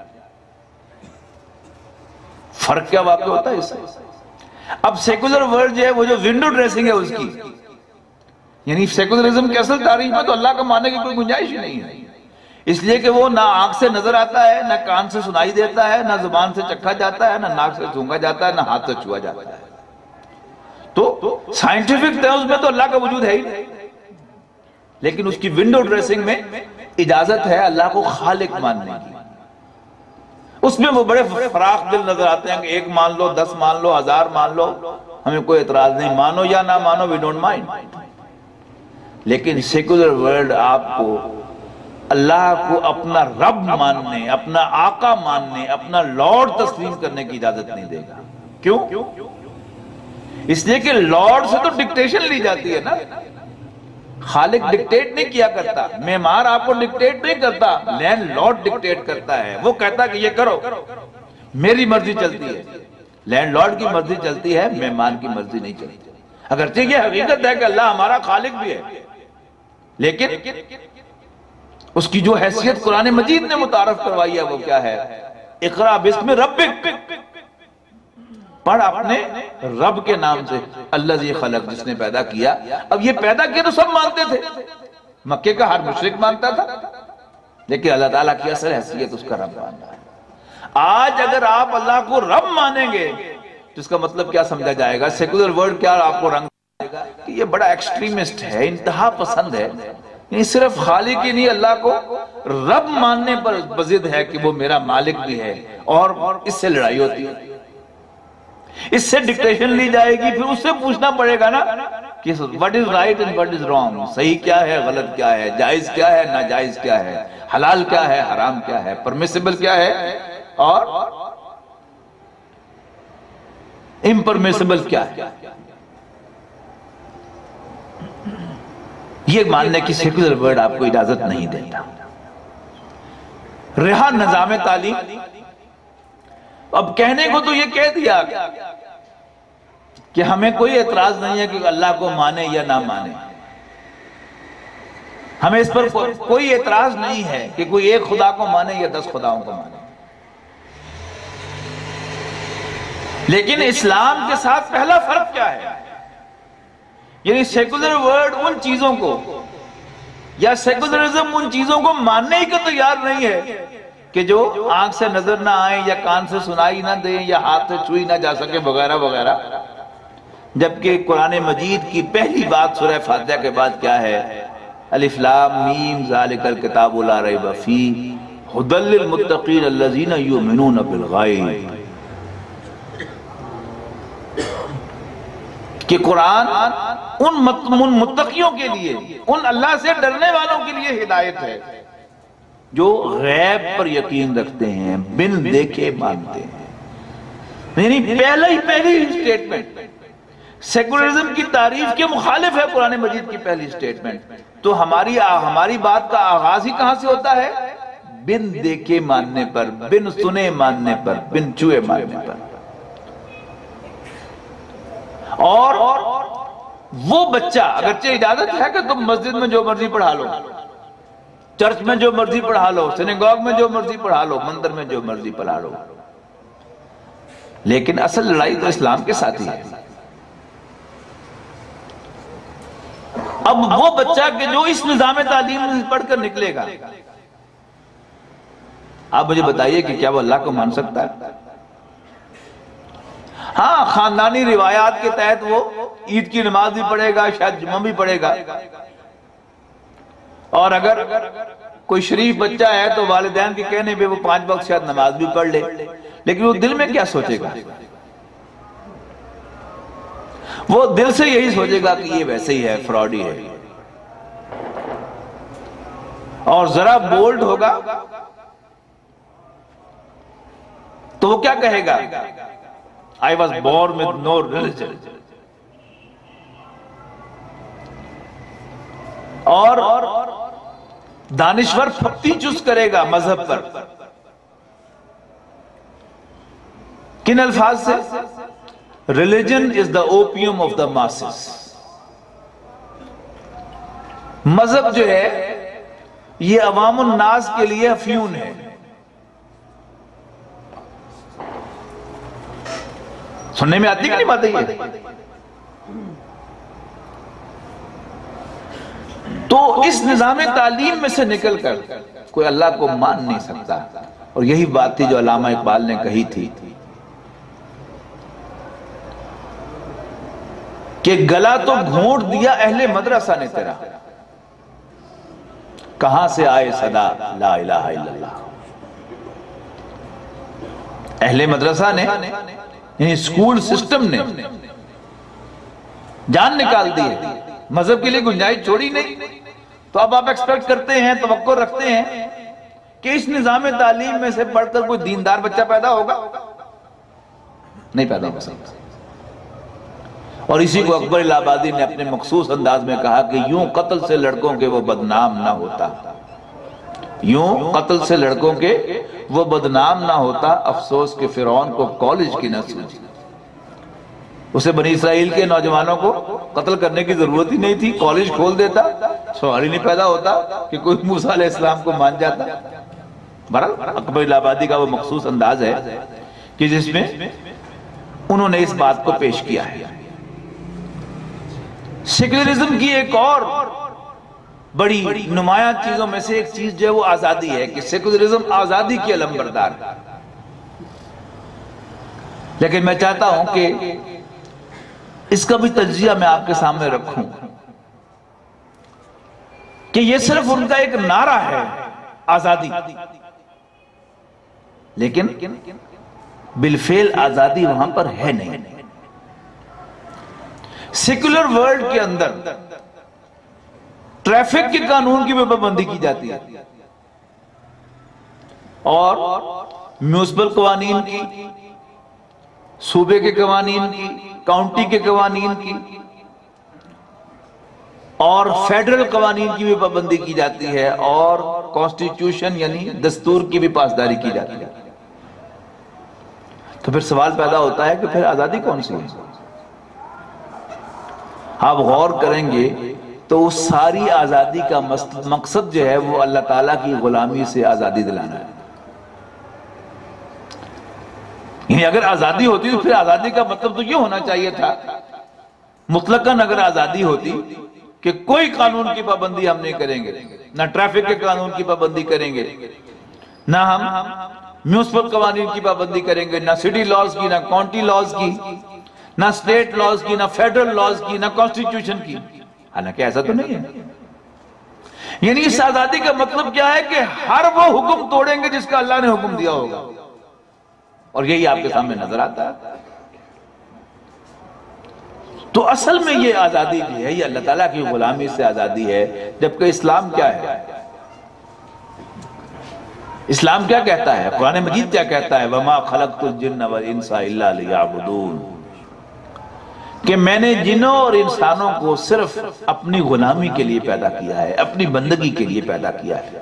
فرق کیا واقع ہوتا ہے اس سے؟ اب سیکولر ورلڈ جو ہے وہ جو ونڈو ڈریسنگ ہے اس کی، یعنی سیکولرزم کی اصل تعریف میں تو اللہ کا ماننے کی کوئی گنجائش ہی نہیں ہے، اس لیے کہ وہ نہ آنکھ سے نظر آتا ہے، نہ کان سے سنائی دیتا ہے، نہ زبان سے چکھا جاتا ہے، نہ ناک سے سونگا جاتا ہے، نہ ہاتھ سے چھوا جاتا ہے۔ تو سائنٹیفک ٹرمز میں تو اللہ کا وجود ہے ہی نہیں، لیکن اس کی ونڈو ڈریسنگ میں اجازت ہے اللہ کو خالق ماننے کی۔ اس میں وہ بڑے فراخ دل نظر آتے ہیں کہ ایک مان لو، دس مان لو، ہزار مان لو، ہمیں کوئی اعتراض نہیں، مانو یا نہ مانو، وی ڈونٹ مائنڈ۔ لیکن سیکولر ورلڈ آپ کو اللہ کو اپنا رب ماننے، اپنا آقا ماننے، اپنا لارڈ تسلیم کرنے کی اجازت نہیں دے گا۔ کیوں؟ اس لیے کہ لارڈ سے تو ڈکٹیشن لی جاتی ہے نا، خالق ڈکٹیٹ نہیں کیا کرتا، معمار آپ کو ڈکٹیٹ نہیں کرتا، لینڈ لارڈ ڈکٹیٹ کرتا ہے۔ وہ کہتا کہ یہ کرو، میری مرضی چلتی ہے۔ لینڈ لارڈ کی مرضی چلتی ہے، مہمان کی مرضی نہیں چلتی۔ اگرچہ یہ حقیقت ہے کہ اللہ ہمارا خالق بھی ہے، لیکن اس کی جو حیثیت قرآن مجید نے متعارف کروائی ہے وہ کیا ہے؟ اقرا بسم ربک، پڑھ اپنے رب کے نام سے، الذی خلق، جس نے پیدا کیا۔ اب یہ پیدا کیا تو سب مانتے تھے، مکے کا ہر مشرک مانتا تھا، لیکن اللہ تعالیٰ کی اصل حیثیت اس کا رب مان رہا ہے۔ آج اگر آپ اللہ کو رب مانیں گے تو اس کا مطلب کیا سمجھا جائے گا؟ سیکولر ورڈ کیا آپ کو رنگ دے گا کہ یہ بڑا ایکسٹریمسٹ ہے، انتہا پسند ہے، یعنی صرف خالق ہی نہیں، اللہ کو رب ماننے پر بضد ہے کہ وہ میرا مالک بھی ہے، اور اس سے لڑائی ہوتی ہے، اس سے ڈکٹیشن لی جائے گی، پھر اس سے پوچھنا پڑے گا نا کہ what is right and what is wrong، صحیح کیا ہے، غلط کیا ہے، جائز کیا ہے، ناجائز کیا ہے، حلال کیا ہے، حرام کیا ہے، پرمیسیبل کیا ہے اور امپرمیسیبل کیا ہے۔ یہ ماننے کی سیکولر ورڈ آپ کو اجازت نہیں دیتا۔ رہا نظام تعلیم، اب کہنے کو تو یہ کہہ دیا کہ ہمیں کوئی اعتراض نہیں ہے کہ اللہ کو مانے یا نہ مانے، ہمیں اس پر کوئی اعتراض نہیں ہے کہ کوئی ایک خدا کو مانے یا دس خداؤں کو مانے، لیکن اسلام کے ساتھ پہلا فرق کیا ہے؟ یعنی سیکولر ورڈ ان چیزوں کو، یا سیکولرزم ان چیزوں کو ماننے ہی کا تیار نہیں ہے کہ جو آنکھ سے نظر نہ آئیں، یا کان سے سنائی نہ دیں، یا ہاتھ سے چھوئی نہ جا سکے، وغیرہ وغیرہ، جبکہ قرآن مجید کی پہلی بات سورہ فاتحہ کے بعد کیا ہے؟ الف لام میم ذالک الکتاب لا ریب فیہ ھدی للمتقین الذین یؤمنون بالغیب، کہ قرآن ان متقیوں کے لیے، ان اللہ سے ڈرنے والوں کے لیے ہدایت ہے جو غیب پر یقین رکھتے ہیں، بن دیکھے مانتے ہیں۔ یعنی پہلے ہی پہلی سٹیٹمنٹ سیکولرزم کی تعریف کے مخالف ہے قرآن مجید کی پہلی سٹیٹمنٹ۔ تو ہماری ہماری بات کا آغاز ہی کہاں سے ہوتا ہے؟ بن دیکھے ماننے پر، بن سنے ماننے پر، بن چھوئے ماننے پر۔ اور وہ بچہ، اگرچہ اجازت ہے کہ تم مسجد میں جو مرضی پڑھا لو، چرچ میں جو مرضی پڑھا لو، سینیگوگ میں جو مرضی پڑھا لو، مندر میں جو مرضی پڑھا لو، لیکن اصل لڑائی تو اسلام کے ساتھ ہی ہے۔ اب وہ بچہ کہ جو اس نظام تعلیم میں پڑھ کر نکلے گا، آپ مجھے بتائیے کہ کیا وہ اللہ کو مان سکتا ہے؟ ہاں، خاندانی روایات کے تحت وہ عید کی نماز بھی پڑھے گا، شاید جمعہ بھی پڑھے گا، اور اگر کوئی شریف بچہ ہے تو والدین کے کہنے پہ وہ پانچ وقت شاید نماز بھی پڑھ لے، لیکن وہ دل میں کیا سوچے گا؟ وہ دل سے یہی سوچے گا کہ یہ ویسے ہی ہے، فراڈی ہے، اور ذرا بولڈ ہوگا تو وہ کیا کہے گا؟ I was born with no religion. اور دانشور پھپتی چوس کرے گا مذہب پر، کن الفاظ سے؟ Religion is the opium of the masses. مذہب جو ہے یہ عوام الناس کے لیے افیون ہے۔ سننے میں آتی کہ نہیں باتیں یہ؟ تو اس نظام تعلیم میں سے نکل کر کوئی اللہ کو مان نہیں سکتا، اور یہی بات تھی جو علامہ اقبال نے کہی تھی کہ گلا تو گھونٹ دیا اہل مدرسہ نے تیرا، کہاں سے آئے صدا لا الہ الا اللہ۔ اہل مدرسہ نے، یعنی اسکول سسٹم نے جان نکال دی ہے، مذہب کے لیے گنجائش چھوڑی نہیں۔ تو اب آپ ایکسپیکٹ کرتے ہیں، توقع رکھتے ہیں کہ اس نظام تعلیم میں سے پڑھ کر کوئی دیندار بچہ پیدا ہوگا؟ نہیں پیدا ہو سکتا۔ اور اسی کو اکبر الہ آبادی نے اپنے مخصوص انداز میں کہا کہ یوں قتل سے لڑکوں کے وہ بدنام نہ ہوتا، یوں قتل سے لڑکوں کے وہ بدنام نہ ہوتا، افسوس کہ فرعون کو کالج کی نہ سوچی۔ اسے بنی اسرائیل کے نوجوانوں کو قتل کرنے کی ضرورت ہی نہیں تھی، کالج کھول دیتا، سوال ہی نہیں پیدا ہوتا کہ کوئی موسیٰ علیہ السلام کو مان جاتا۔ بہرحال اکبر الہ آبادی کا وہ مخصوص انداز ہے کہ جس میں انہوں نے اس بات کو پیش کیا ہے۔ سیکولرزم کی ایک اور بڑی نمایاں چیزوں میں سے ایک چیز جو ہے وہ آزادی ہے، کہ سیکولرزم آزادی کی علم بردار ہے۔ لیکن میں چاہتا ہوں کہ اس کا بھی تجزیہ میں آپ کے سامنے رکھوں کہ یہ صرف ان کا ایک نعرہ ہے آزادی، لیکن بالفعل آزادی وہاں پر ہے نہیں۔ سیکولر ورلڈ کے اندر ٹریفک کے قانون کی بھی پابندی کی جاتی ہے، اور میونسپل قوانین کی، صوبے کے قوانین کی، کاؤنٹی کے قوانین کی، اور فیڈرل قوانین کی بھی پابندی کی جاتی ہے، اور کانسٹیٹیوشن یعنی دستور کی بھی پاسداری کی جاتی ہے۔ تو پھر سوال پیدا ہوتا ہے کہ پھر آزادی کون سی ہے؟ آپ غور کریں گے تو اس ساری آزادی کا مقصد جو ہے وہ اللہ تعالیٰ کی غلامی سے آزادی دلانا ہے۔ یعنی اگر آزادی ہوتی تو پھر آزادی کا مطلب تو یہ ہونا چاہیے تھا، مطلقاً اگر آزادی ہوتی کہ کوئی قانون کی پابندی ہم نہیں کریں گے، نہ ٹریفک کے قانون کی پابندی کریں گے، نہ ہم میونسپل قوانین کی پابندی کریں گے، نہ سٹی لاز کی، نہ کاؤنٹی لاز کی، نہ اسٹیٹ لاز کی، نہ فیڈرل لاز کی، نہ کانسٹیٹیوشن کی۔ حالانکہ ایسا تو نہیں ہے۔ یعنی اس آزادی کا مطلب کیا ہے کہ ہر وہ حکم توڑیں گے جس کا اللہ نے حکم دیا ہوگا، اور یہی آپ کے سامنے نظر آتا ہے۔ تو اصل میں یہ آزادی جو ہے یہ اللہ تعالیٰ کی غلامی سے آزادی ہے، جبکہ اسلام کیا ہے؟ اسلام کیا کہتا ہے؟ قرآن مجید کیا کہتا ہے؟ وَمَا خَلَقْتُ الْجِنَّ وَالْإِنسَ إِلَّا لِيَعْبُدُونَ، کہ میں نے جنوں اور انسانوں کو صرف اپنی غلامی کے لیے پیدا کیا ہے، اپنی بندگی کے لیے پیدا کیا ہے۔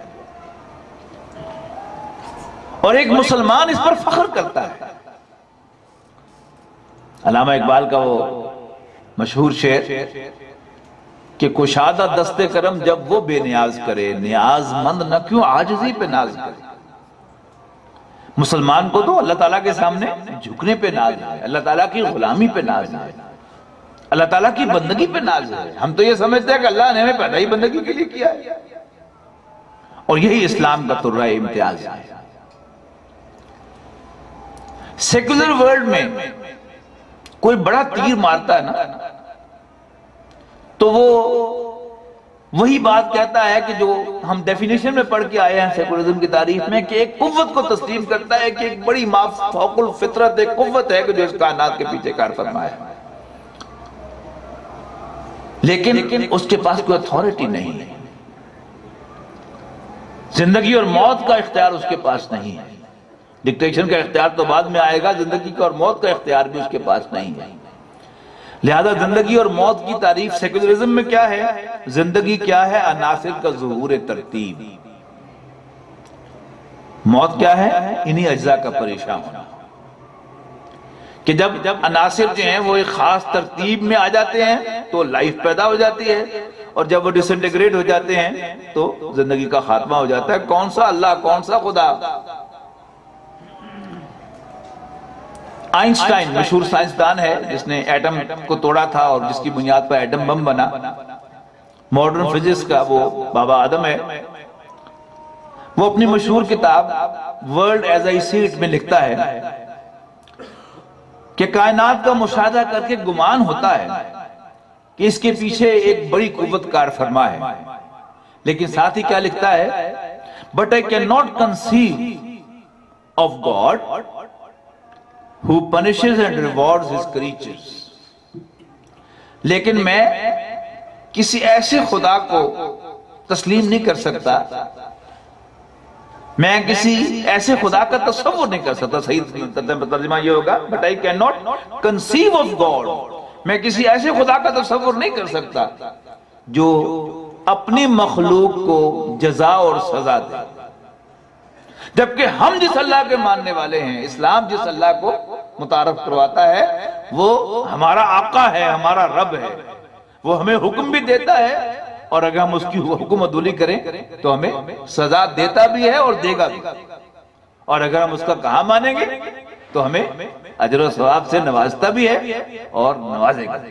اور ایک مسلمان اس پر فخر کرتا ہے۔ علامہ اقبال کا وہ مشہور شعر کہ کشادہ دست کرم جب وہ بے نیاز کرے، نیاز مند نہ کیوں عاجزی پہ ناز کرے۔ مسلمان کو تو اللہ تعالیٰ کے سامنے جھکنے پہ ناز ہے، اللہ تعالیٰ کی غلامی پہ ناز ہے، اللہ تعالیٰ کی بندگی پہ ناز ہے۔ ہم تو یہ سمجھتے ہیں کہ اللہ نے ہمیں پیدا ہی بندگی کے لیے کیا ہے، اور یہی اسلام کا ترہ امتیاز ہے۔ سیکولر ورلڈ میں کوئی بڑا تیر مارتا ہے نا تو وہ وہی بات کہتا ہے کہ جو ہم ڈیفینیشن میں پڑھ کے آئے ہیں سیکولرزم کی تعریف میں، کہ ایک قوت کو تسلیم کرتا ہے کہ ایک بڑی فوق الفطرت ایک قوت ہے کہ جو اس کائنات کے پیچھے کار فرما ہے، لیکن اس کے پاس کوئی اتھارٹی نہیں ہے، زندگی اور موت کا اختیار اس کے پاس نہیں ہے۔ ڈکٹیشن کا اختیار تو بعد میں آئے گا، زندگی کا اور موت کا اختیار بھی اس کے پاس نہیں ہے۔ لہذا زندگی اور موت کی تعریف سیکولرزم میں کیا ہے؟ زندگی کیا ہے؟ عناصر کا ظہور ترتیب۔ موت کیا ہے؟ انہی اجزاء کا پریشان ہونا، کہ جب عناصر جو ہیں وہ ایک خاص ترتیب میں آ جاتے ہیں تو لائف پیدا ہو جاتی ہے، اور جب وہ ڈس انٹیگریٹ ہو جاتے ہیں تو زندگی کا خاتمہ ہو جاتا ہے۔ کون سا اللہ، کون سا خدا؟ آئنسٹائن مشہور سائنسدان ہے جس نے ایٹم کو توڑا تھا اور جس کی بنیاد پر ایٹم بم بنا، ماڈرن فزکس کا وہ بابا آدم ہے۔ وہ اپنی مشہور کتاب world as I see it میں لکھتا ہے کہ کائنات کا مشاہدہ کر کے گمان ہوتا ہے کہ اس کے پیچھے ایک بڑی قوت کار فرما ہے، لیکن ساتھ ہی کیا لکھتا ہے؟ But I cannot conceive of God who punishes and rewards his creatures. لیکن میں کسی ایسے خدا کو تسلیم نہیں کر سکتا، میں کسی ایسے خدا کا تصور نہیں کر سکتا، صحیح ترجمہ یہ ہوگا but I cannot conceive of God، میں کسی ایسے خدا کا تصور نہیں کر سکتا جو اپنی مخلوق کو جزا اور سزا دے، جبکہ ہم جس اللہ کے ماننے والے ہیں، اسلام جس اللہ کو متعارف کرواتا ہے، وہ ہمارا آقا ہے، ہمارا رب ہے، وہ ہمیں حکم بھی دیتا ہے، اور اگر ہم اس کی حکم عدولی کریں تو ہمیں سزا دیتا بھی ہے اور دے گا بھی، اور اگر ہم اس کا کہا مانیں گے تو ہمیں اجر و ثواب سے نوازتا بھی ہے اور نوازے گا۔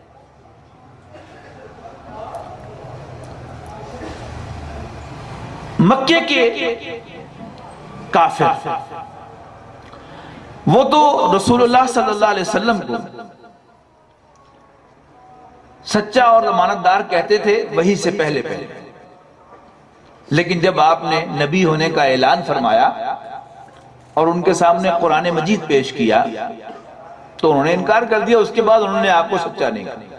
مکے کے کافر وہ تو رسول اللہ صلی اللہ علیہ وسلم کو سچا اور امانت دار کہتے تھے وحی سے پہلے پہلے، لیکن جب آپ نے نبی ہونے کا اعلان فرمایا اور ان کے سامنے قرآن مجید پیش کیا تو انہوں نے انکار کر دیا، اس کے بعد انہوں نے آپ کو سچا نہیں کہا۔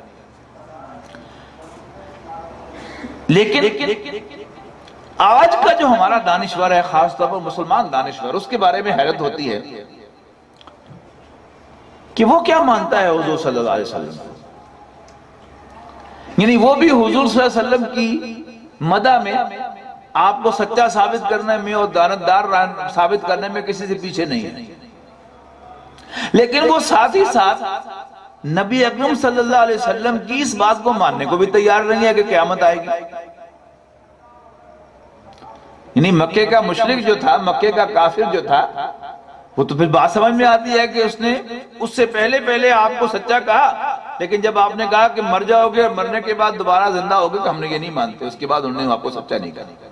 لیکن آج کا جو ہمارا دانشور ہے، خاص طور پر مسلمان دانشور، اس کے بارے میں حیرت ہوتی ہے کہ وہ کیا مانتا ہے حضور صلی اللہ علیہ وسلم، یعنی وہ بھی حضور صلی اللہ علیہ وسلم کی مدح میں آپ کو سچا ثابت کرنے میں اور دانتدار ثابت کرنے میں کسی سے پیچھے نہیں ہے، لیکن وہ ساتھ ہی ساتھ نبی اکرم صلی اللہ علیہ وسلم کی اس بات کو ماننے کو بھی تیار نہیں ہے کہ قیامت آئے گی۔ یعنی مکے کا مشرک جو تھا، مکے کا کافر جو تھا، وہ تو پھر بات سمجھ میں آتی ہے کہ اس نے اس سے پہلے پہلے آپ کو سچا کہا، لیکن جب آپ نے کہا کہ مر جاؤ گے اور مرنے کے بعد دوبارہ زندہ ہوگے تو ہم نے یہ نہیں مانتے، اس کے بعد انہوں نے آپ کو سچا نہیں کہا۔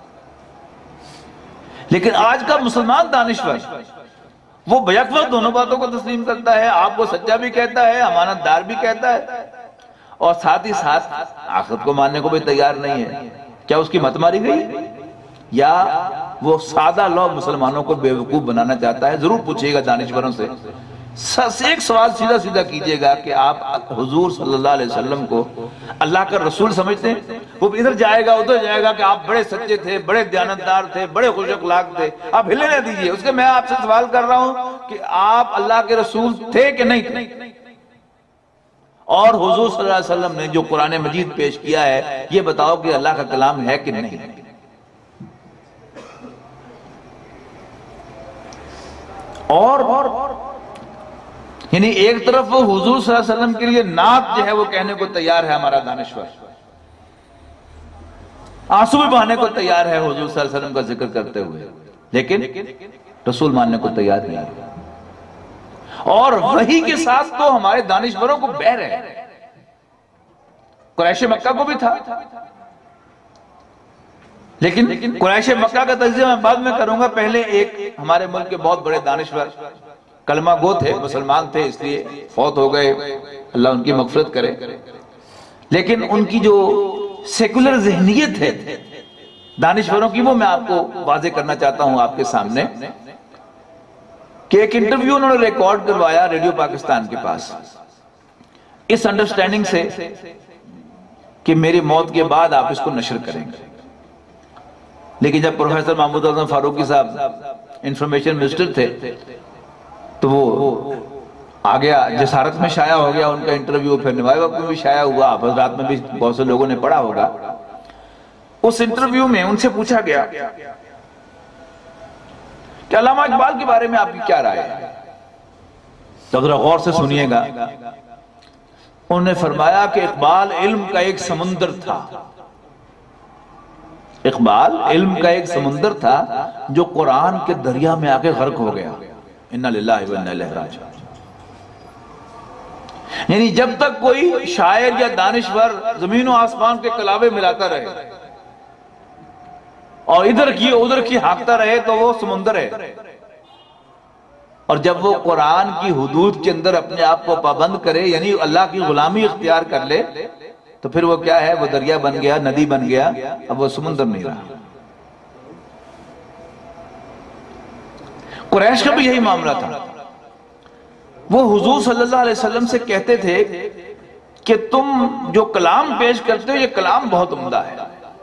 لیکن آج کا مسلمان دانشور وہ بیک وقت دونوں باتوں کو تسلیم کرتا ہے، آپ کو سچا بھی کہتا ہے، امانت دار بھی کہتا ہے، اور ساتھ ہی ساتھ آخرت کو ماننے کو بھی تیار نہیں ہے۔ کیا اس کی مت ماری گئی، یا وہ سادہ لو مسلمانوں کو بے وقوف بنانا چاہتا ہے؟ ضرور پوچھئے گا دانشوروں سے، ایک سوال سیدھا سیدھا کیجئے گا کہ آپ حضور صلی اللہ علیہ وسلم کو اللہ کا رسول سمجھتے ہیں؟ وہ ادھر جائے گا ادھر جائے گا کہ آپ بڑے سچے تھے، بڑے دیانتدار تھے، بڑے خوش اخلاق تھے، آپ ہلے نہ دیجئے۔ اس کے میں آپ سے سوال کر رہا ہوں کہ آپ اللہ کے رسول تھے کہ نہیں تھے؟ اور حضور صلی اللہ علیہ وسلم نے جو قرآن مجید پیش کیا ہے یہ بتاؤ کہ اللہ کا کلام ہے کہ نہیں؟ اور یعنی ایک طرف وہ حضور صلی اللہ علیہ وسلم کے لیے نعت جو ہے وہ کہنے کو تیار ہے ہمارا دانشور، آنسو بھی بہانے کو تیار ہے حضور صلی اللہ علیہ وسلم کا ذکر کرتے ہوئے، لیکن رسول ماننے کو تیار نہیں ہے۔ اور وحی کے ساتھ تو ہمارے دانشوروں کو بہر ہے، قریش مکہ کو بھی تھا، لیکن قریش مکہ کا تجزیہ میں بعد میں کروں گا، پہلے ایک ہمارے ملک کے بہت بڑے دانشور کلمہ گو تھے، مسلمان تھے، اس لیے فوت ہو گئے، اللہ ان کی مغفرت کرے، لیکن ان کی جو سیکولر ذہنیت ہے دانشوروں کی وہ میں آپ کو واضح کرنا چاہتا ہوں آپ کے سامنے، کہ ایک انٹرویو انہوں نے ریکارڈ کروایا ریڈیو پاکستان کے پاس، اس انڈرسٹینڈنگ سے کہ میری موت کے بعد آپ اس کو نشر کریں گے، لیکن جب پروفیسر محمود اعظم فاروقی صاحب انفارمیشن منسٹر تھے تو وہ آ گیا، جسارت میں شائع ہو گیا ان کا انٹرویو، پھر نوائے وقت میں بھی شائع ہوا، آپ حضرات میں بھی بہت سے لوگوں نے پڑھا ہوگا۔ اس انٹرویو میں ان سے پوچھا گیا کہ علامہ اقبال کے بارے میں آپ کی کیا رائے ہے؟ تو ذرا غور سے سنیے گا۔ انہوں نے فرمایا کہ اقبال علم کا ایک سمندر تھا، اقبال علم کا ایک سمندر تھا جو قرآن کے دریا میں آ کے غرق ہو گیا، اِنَّا لِلَّهِ وَإِنَّا إِلَيْهِ رَاجِعُونَ۔ یعنی جب تک کوئی شاعر یا دانشور زمین و آسمان کے کلابے ملاتا رہے اور ادھر کی ادھر کی ہانکتا رہے تو وہ سمندر ہے، اور جب وہ قرآن کی حدود کے اندر اپنے آپ کو پابند کرے، یعنی اللہ کی غلامی اختیار کر لے، تو پھر وہ کیا ہے؟ وہ دریا بن گیا، ندی بن گیا، اب وہ سمندر نہیں رہا۔ قریش کا بھی یہی معاملہ تھا، وہ حضور صلی اللہ علیہ وسلم سے کہتے تھے کہ تم جو کلام پیش کرتے ہو یہ کلام بہت عمدہ ہے،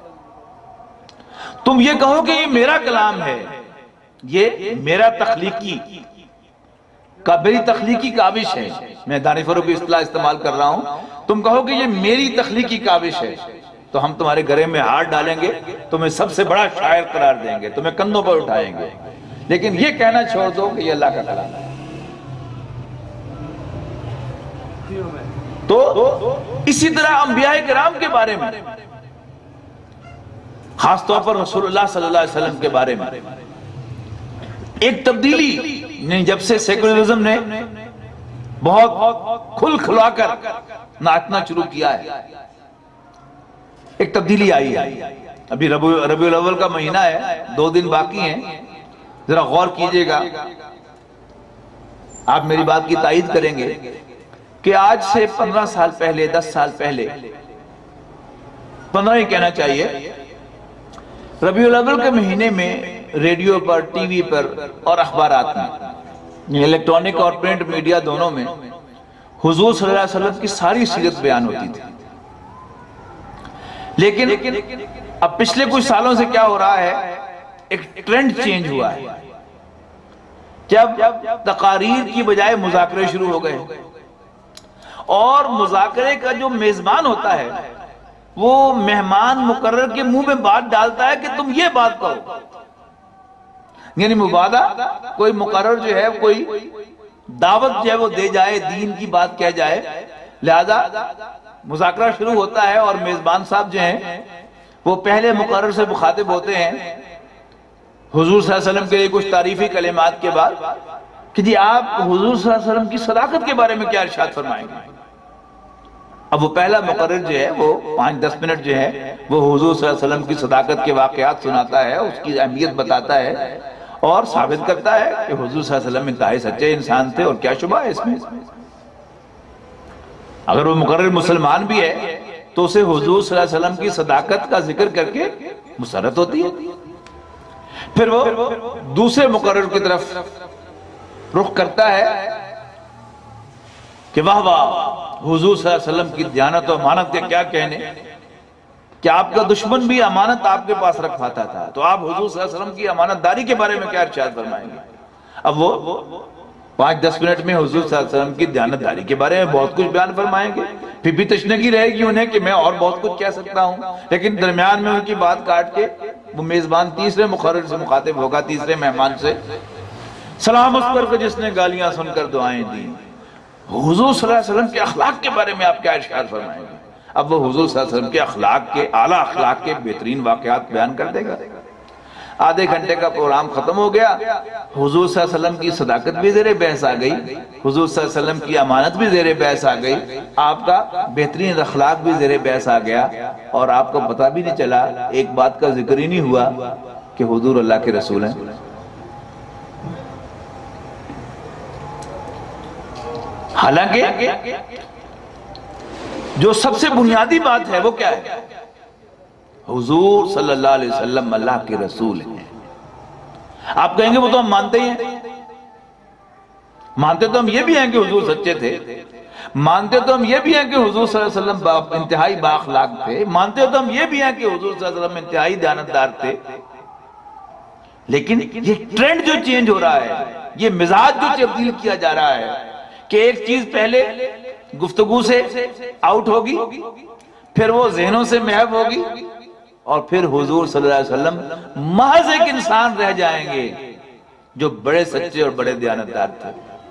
تم یہ کہو کہ یہ میرا کلام ہے، یہ میرا تخلیقی میری تخلیقی کاوش ہے، میں دانشوروں کی اصطلاح استعمال کر رہا ہوں، تم کہو کہ یہ میری تخلیقی کاوش ہے تو ہم تمہارے گھرے میں ہاتھ ڈالیں گے، تمہیں سب سے بڑا شاعر قرار دیں گے، تمہیں کندھوں پر اٹھائیں گے، لیکن یہ کہنا چھوڑ دو کہ یہ اللہ کا کلام ہے۔ تو اسی طرح انبیاء کرام کے بارے میں، خاص طور پر رسول اللہ صلی اللہ علیہ وسلم کے بارے میں ایک تبدیلی، یعنی جب سے سیکولرزم نے بہت کھل کھلا کر ناچنا شروع کیا ہے، ایک تبدیلی آئی ہے۔ ابھی ربیع الاول کا مہینہ ہے، دو دن باقی ہیں، ذرا غور کیجئے گا، آپ میری بات کی تائید کریں گے کہ آج سے پندرہ سال پہلے، دس سال پہلے، پندرہ ہی کہنا چاہیے، ربیع الاول کے مہینے میں ریڈیو پر، ٹی وی پر اور اخبارات میں، الیکٹرانک اور پرنٹ میڈیا دونوں میں حضور صلی اللہ علیہ وسلم کی ساری سیرت بیان ہوتی تھی۔ لیکن اب پچھلے کچھ سالوں سے کیا ہو رہا ہے، ایک ٹرینڈ چینج ہوا ہے، جب تقاریر کی بجائے مذاکرے شروع ہو گئے، اور مذاکرے کا جو میزبان ہوتا ہے وہ مہمان مقرر کے منہ میں بات ڈالتا ہے کہ تم یہ بات کرو، یعنی مبادہ، کوئی مقرر جو ہے، کوئی دعوت جو ہے وہ دے جائے، دین کی بات کہہ جائے، لہذا مذاکرہ شروع ہوتا ہے اور میزبان صاحب جو ہیں وہ پہلے مقرر سے مخاطب ہوتے ہیں حضور صلی اللہ علیہ وسلم کے لیے کچھ تعریفی کلمات کے بعد کہ جی آپ حضور صلی اللہ علیہ وسلم کی صداقت کے بارے میں کیا ارشاد فرمائیں گے۔ اب وہ پہلا مقرر جو ہے وہ پانچ دس منٹ جو ہے وہ حضور صلی اللہ علیہ وسلم کی صداقت کے واقعات سناتا ہے، اس کی اہمیت بتاتا ہے اور ثابت کرتا ہے کہ حضور صلی اللہ علیہ وسلم انتہائی سچے انسان تھے، اور کیا شبہ ہے اس میں۔ اگر وہ مقرر مسلمان بھی ہے تو اسے حضور صلی اللہ علیہ وسلم کی صداقت کا ذکر کر کے مسرت ہوتی ہے۔ پھر وہ دوسرے مقرر کی طرف رخ کرتا ہے کہ واہ واہ، حضور صلی اللہ علیہ وسلم کی دیانت و امانت کے کیا کہنے، کہ آپ کا دشمن بھی امانت آپ کے پاس رکھواتا تھا، تو آپ حضور صلی اللہ علیہ وسلم کی امانت داری کے بارے میں کیا ارشاد فرمائیں گے۔ اب وہ پانچ دس منٹ میں حضور صلی اللہ علیہ وسلم کی دیانت داری کے بارے میں بہت کچھ بیان فرمائیں گے، پھر بھی تشنگی رہے گی انہیں کہ میں اور بہت کچھ کہہ سکتا ہوں، لیکن درمیان میں ان کی بات کاٹ کے وہ میزبان تیسرے مقرر سے مخاطب ہوگا، تیسرے مہمان سے، سلام اس پر کہ جس نے گالیاں سن کر دعائیں دی۔ حضور صلی اللہ علیہ وسلم کے اخلاق کے بارے میں آپ کیا ارشاد فرمائیں گے۔ اب وہ حضور صلی اللہ علیہ وسلم کے اخلاق کے، اعلیٰ اخلاق کے بہترین واقعات بیان کر دے گا۔ آدھے گھنٹے کا پروگرام ختم ہو گیا، حضور صلی اللہ علیہ وسلم کی صداقت بھی زیر بحث آ گئی، حضور صلی اللہ علیہ وسلم کی امانت بھی زیر بحث آ گئی، آپ کا بہترین اخلاق بھی زیر بحث آ گیا، اور آپ کو پتہ بھی نہیں چلا، ایک بات کا ذکر ہی نہیں ہوا کہ حضور اللہ کے رسول ہیں۔ حالانکہ جو سب سے بنیادی بات ہے وہ کیا ہے، حضور صلی اللہ علیہ وسلم اللہ کے رسول ہیں۔ آپ کہیں گے وہ تو ہم مانتے ہی ہیں، مانتے تو ہم یہ بھی ہیں کہ حضور سچے تھے، مانتے تو ہم یہ بھی ہیں کہ حضور صلی اللہ علیہ وسلم انتہائی بااخلاق تھے، مانتے تو ہم یہ بھی ہیں کہ حضور صلی اللہ علیہ وسلم انتہائی دیانتدار تھے، لیکن یہ ٹرینڈ جو چینج ہو رہا ہے، یہ مزاج جو تبدیل کیا جا رہا ہے کہ ایک چیز پہلے گفتگو سے آؤٹ ہوگی، پھر وہ ذہنوں سے محو ہوگی، اور پھر حضور صلی اللہ علیہ وسلم محض ایک انسان رہ جائیں گے جو بڑے سچے اور بڑے دیانتدار تھے۔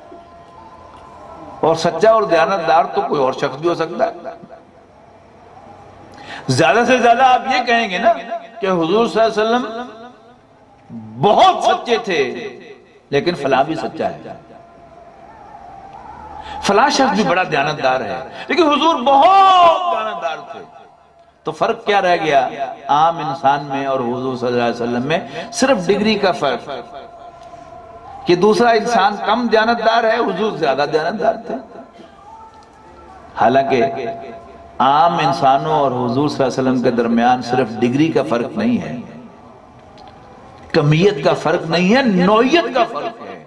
اور سچا اور دیانتدار تو کوئی اور شخص بھی ہو سکتا ہے۔ زیادہ سے زیادہ آپ یہ کہیں گے نا کہ حضور صلی اللہ علیہ وسلم بہت سچے تھے لیکن فلاں بھی سچا ہے، فلاں شخص بھی بڑا دیانتدار ہے لیکن حضور بہت دیانتدار تھے، تو فرق کیا رہ گیا عام انسان میں اور حضور صلی اللہ علیہ وسلم میں؟ صرف ڈگری کا فرق کہ دوسرا انسان کم دیانتدار ہے، حضور زیادہ دیانتدار تھے۔ حالانکہ عام انسانوں اور حضور صلی اللہ علیہ وسلم کے درمیان صرف ڈگری کا فرق نہیں ہے، کمیت کا فرق نہیں ہے، نوعیت کا فرق ہے۔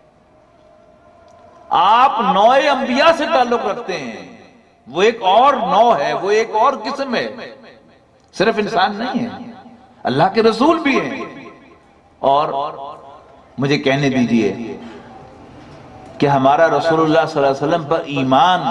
آپ نوع انبیاء سے تعلق رکھتے ہیں، وہ ایک اور نوع ہے، وہ ایک اور قسم ہے، صرف انسان نہیں ہے، اللہ کے رسول بھی ہیں۔ اور مجھے کہنے دیجئے کہ ہمارا رسول اللہ صلی اللہ علیہ وسلم پر ایمان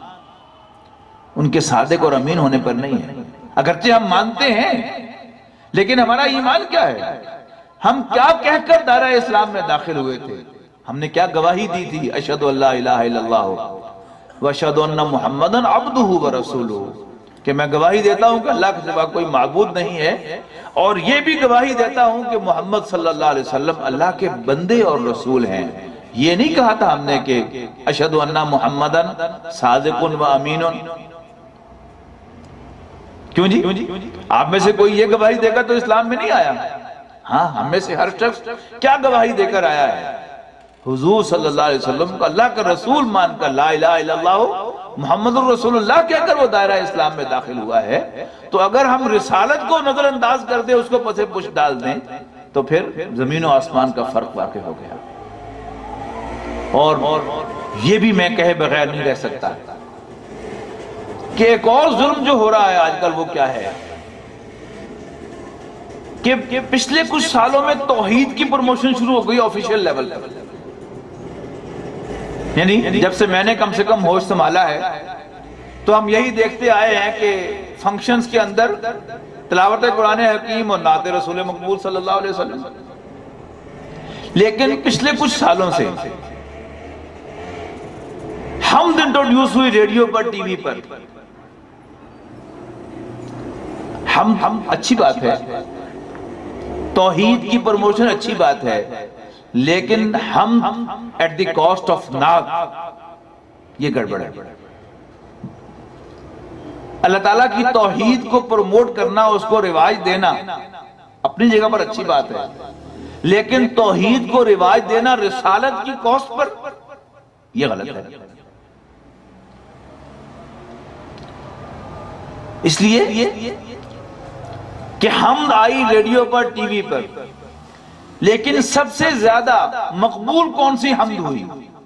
ان کے صادق اور امین ہونے پر نہیں ہے، اگرچہ ہم مانتے ہیں لیکن ہمارا ایمان کیا ہے؟ ہم کیا کہہ کر دائرہ اسلام میں داخل ہوئے تھے؟ ہم نے کیا گواہی دی تھی؟ اشہد ان لا الہ الا اللہ وَأَشْهَدُ أَنَّ مُحَمَّدًا عَبْدُهُ وَرَسُولُهُ کہ میں گواہی دیتا ہوں کہ اللہ کے سوا کوئی معبود نہیں ہے، اور یہ بھی گواہی دیتا ہوں کہ محمد صلی اللہ علیہ وسلم اللہ کے بندے اور رسول ہیں۔ یہ نہیں کہا تھا ہم نے کہ اشہدو ان محمدن صادق و امین۔ کیوں جی؟ آپ میں سے کوئی یہ گواہی دے گا تو اسلام میں نہیں آیا۔ ہاں، ہم میں سے ہر شخص کیا گواہی دے کر آیا ہے؟ حضور صلی اللہ علیہ وسلم کو اللہ کا رسول مان کر، لا الہ الا اللہ محمد الرسول اللہ کہہ کر وہ دائرہ اسلام میں داخل ہوا ہے۔ تو اگر ہم رسالت کو نظر انداز کر دیں، اس کو پسے پش ڈال دیں، تو پھر زمین و آسمان کا فرق واقع ہو گیا۔ اور یہ بھی میں کہے بغیر نہیں رہ سکتا کہ ایک اور ظلم جو ہو رہا ہے آج کل وہ کیا ہے کہ پچھلے کچھ سالوں میں توحید کی پروموشن شروع ہو گئی آفیشیل لیول پر۔ یعنی جب سے میں نے کم سے کم ہوش سنبھالا ہے تو ہم یہی دیکھتے آئے ہیں کہ فنکشنز کے اندر تلاوت قرآن حکیم اور نعت رسول مقبول صلی اللہ علیہ وسلم۔ لیکن پچھلے کچھ سالوں سے حمد انٹروڈیوس ہوئی ریڈیو پر، ٹی وی پر۔ ہم ہم اچھی بات ہے، توحید کی پروموشن اچھی بات ہے، لیکن ہم ایٹ دی کاسٹ آف نعت، یہ گڑبڑ ہے۔ اللہ تعالیٰ کی توحید کو پروموٹ کرنا، اس کو رواج دینا اپنی جگہ پر اچھی بات ہے، لیکن توحید کو رواج دینا رسالت کی کاسٹ پر، یہ غلط ہے۔ اس لیے کہ حمد آئی ریڈیو پر، ٹی وی پر، لیکن سب سے زیادہ مقبول کون سی حمد ہوئی؟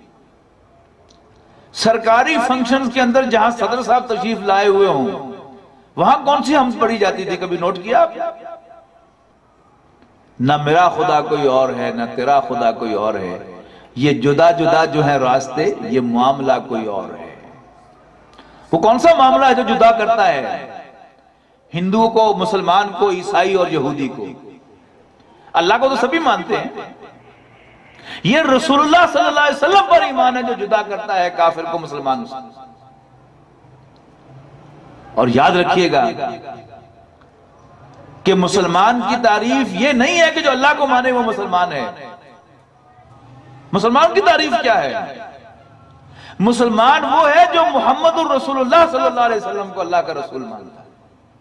سرکاری فنکشنز کے اندر جہاں صدر صاحب تشریف لائے ہوئے ہوں، وہاں کون سی حمد پڑھی جاتی تھی؟ کبھی نوٹ کیا آپ؟ نہ میرا خدا کوئی اور ہے، نہ تیرا خدا کوئی اور ہے، یہ جدا جدا جو ہیں راستے، یہ معاملہ کوئی اور ہے۔ وہ کون سا معاملہ ہے جو جدا کرتا ہے ہندو کو، مسلمان کو، عیسائی اور یہودی کو؟ اللہ کو تو سبھی مانتے ہیں، یہ رسول اللہ صلی اللہ علیہ وسلم پر ایمان ہے جو جدا کرتا ہے کافر کو مسلمان سے۔ اور یاد رکھیے گا کہ مسلمان کی تعریف یہ نہیں ہے کہ جو اللہ کو مانے وہ مسلمان ہے۔ مسلمان کی تعریف کیا ہے؟ مسلمان وہ ہے جو محمد الرسول اللہ صلی اللہ علیہ وسلم کو اللہ کا رسول مانتا ہے۔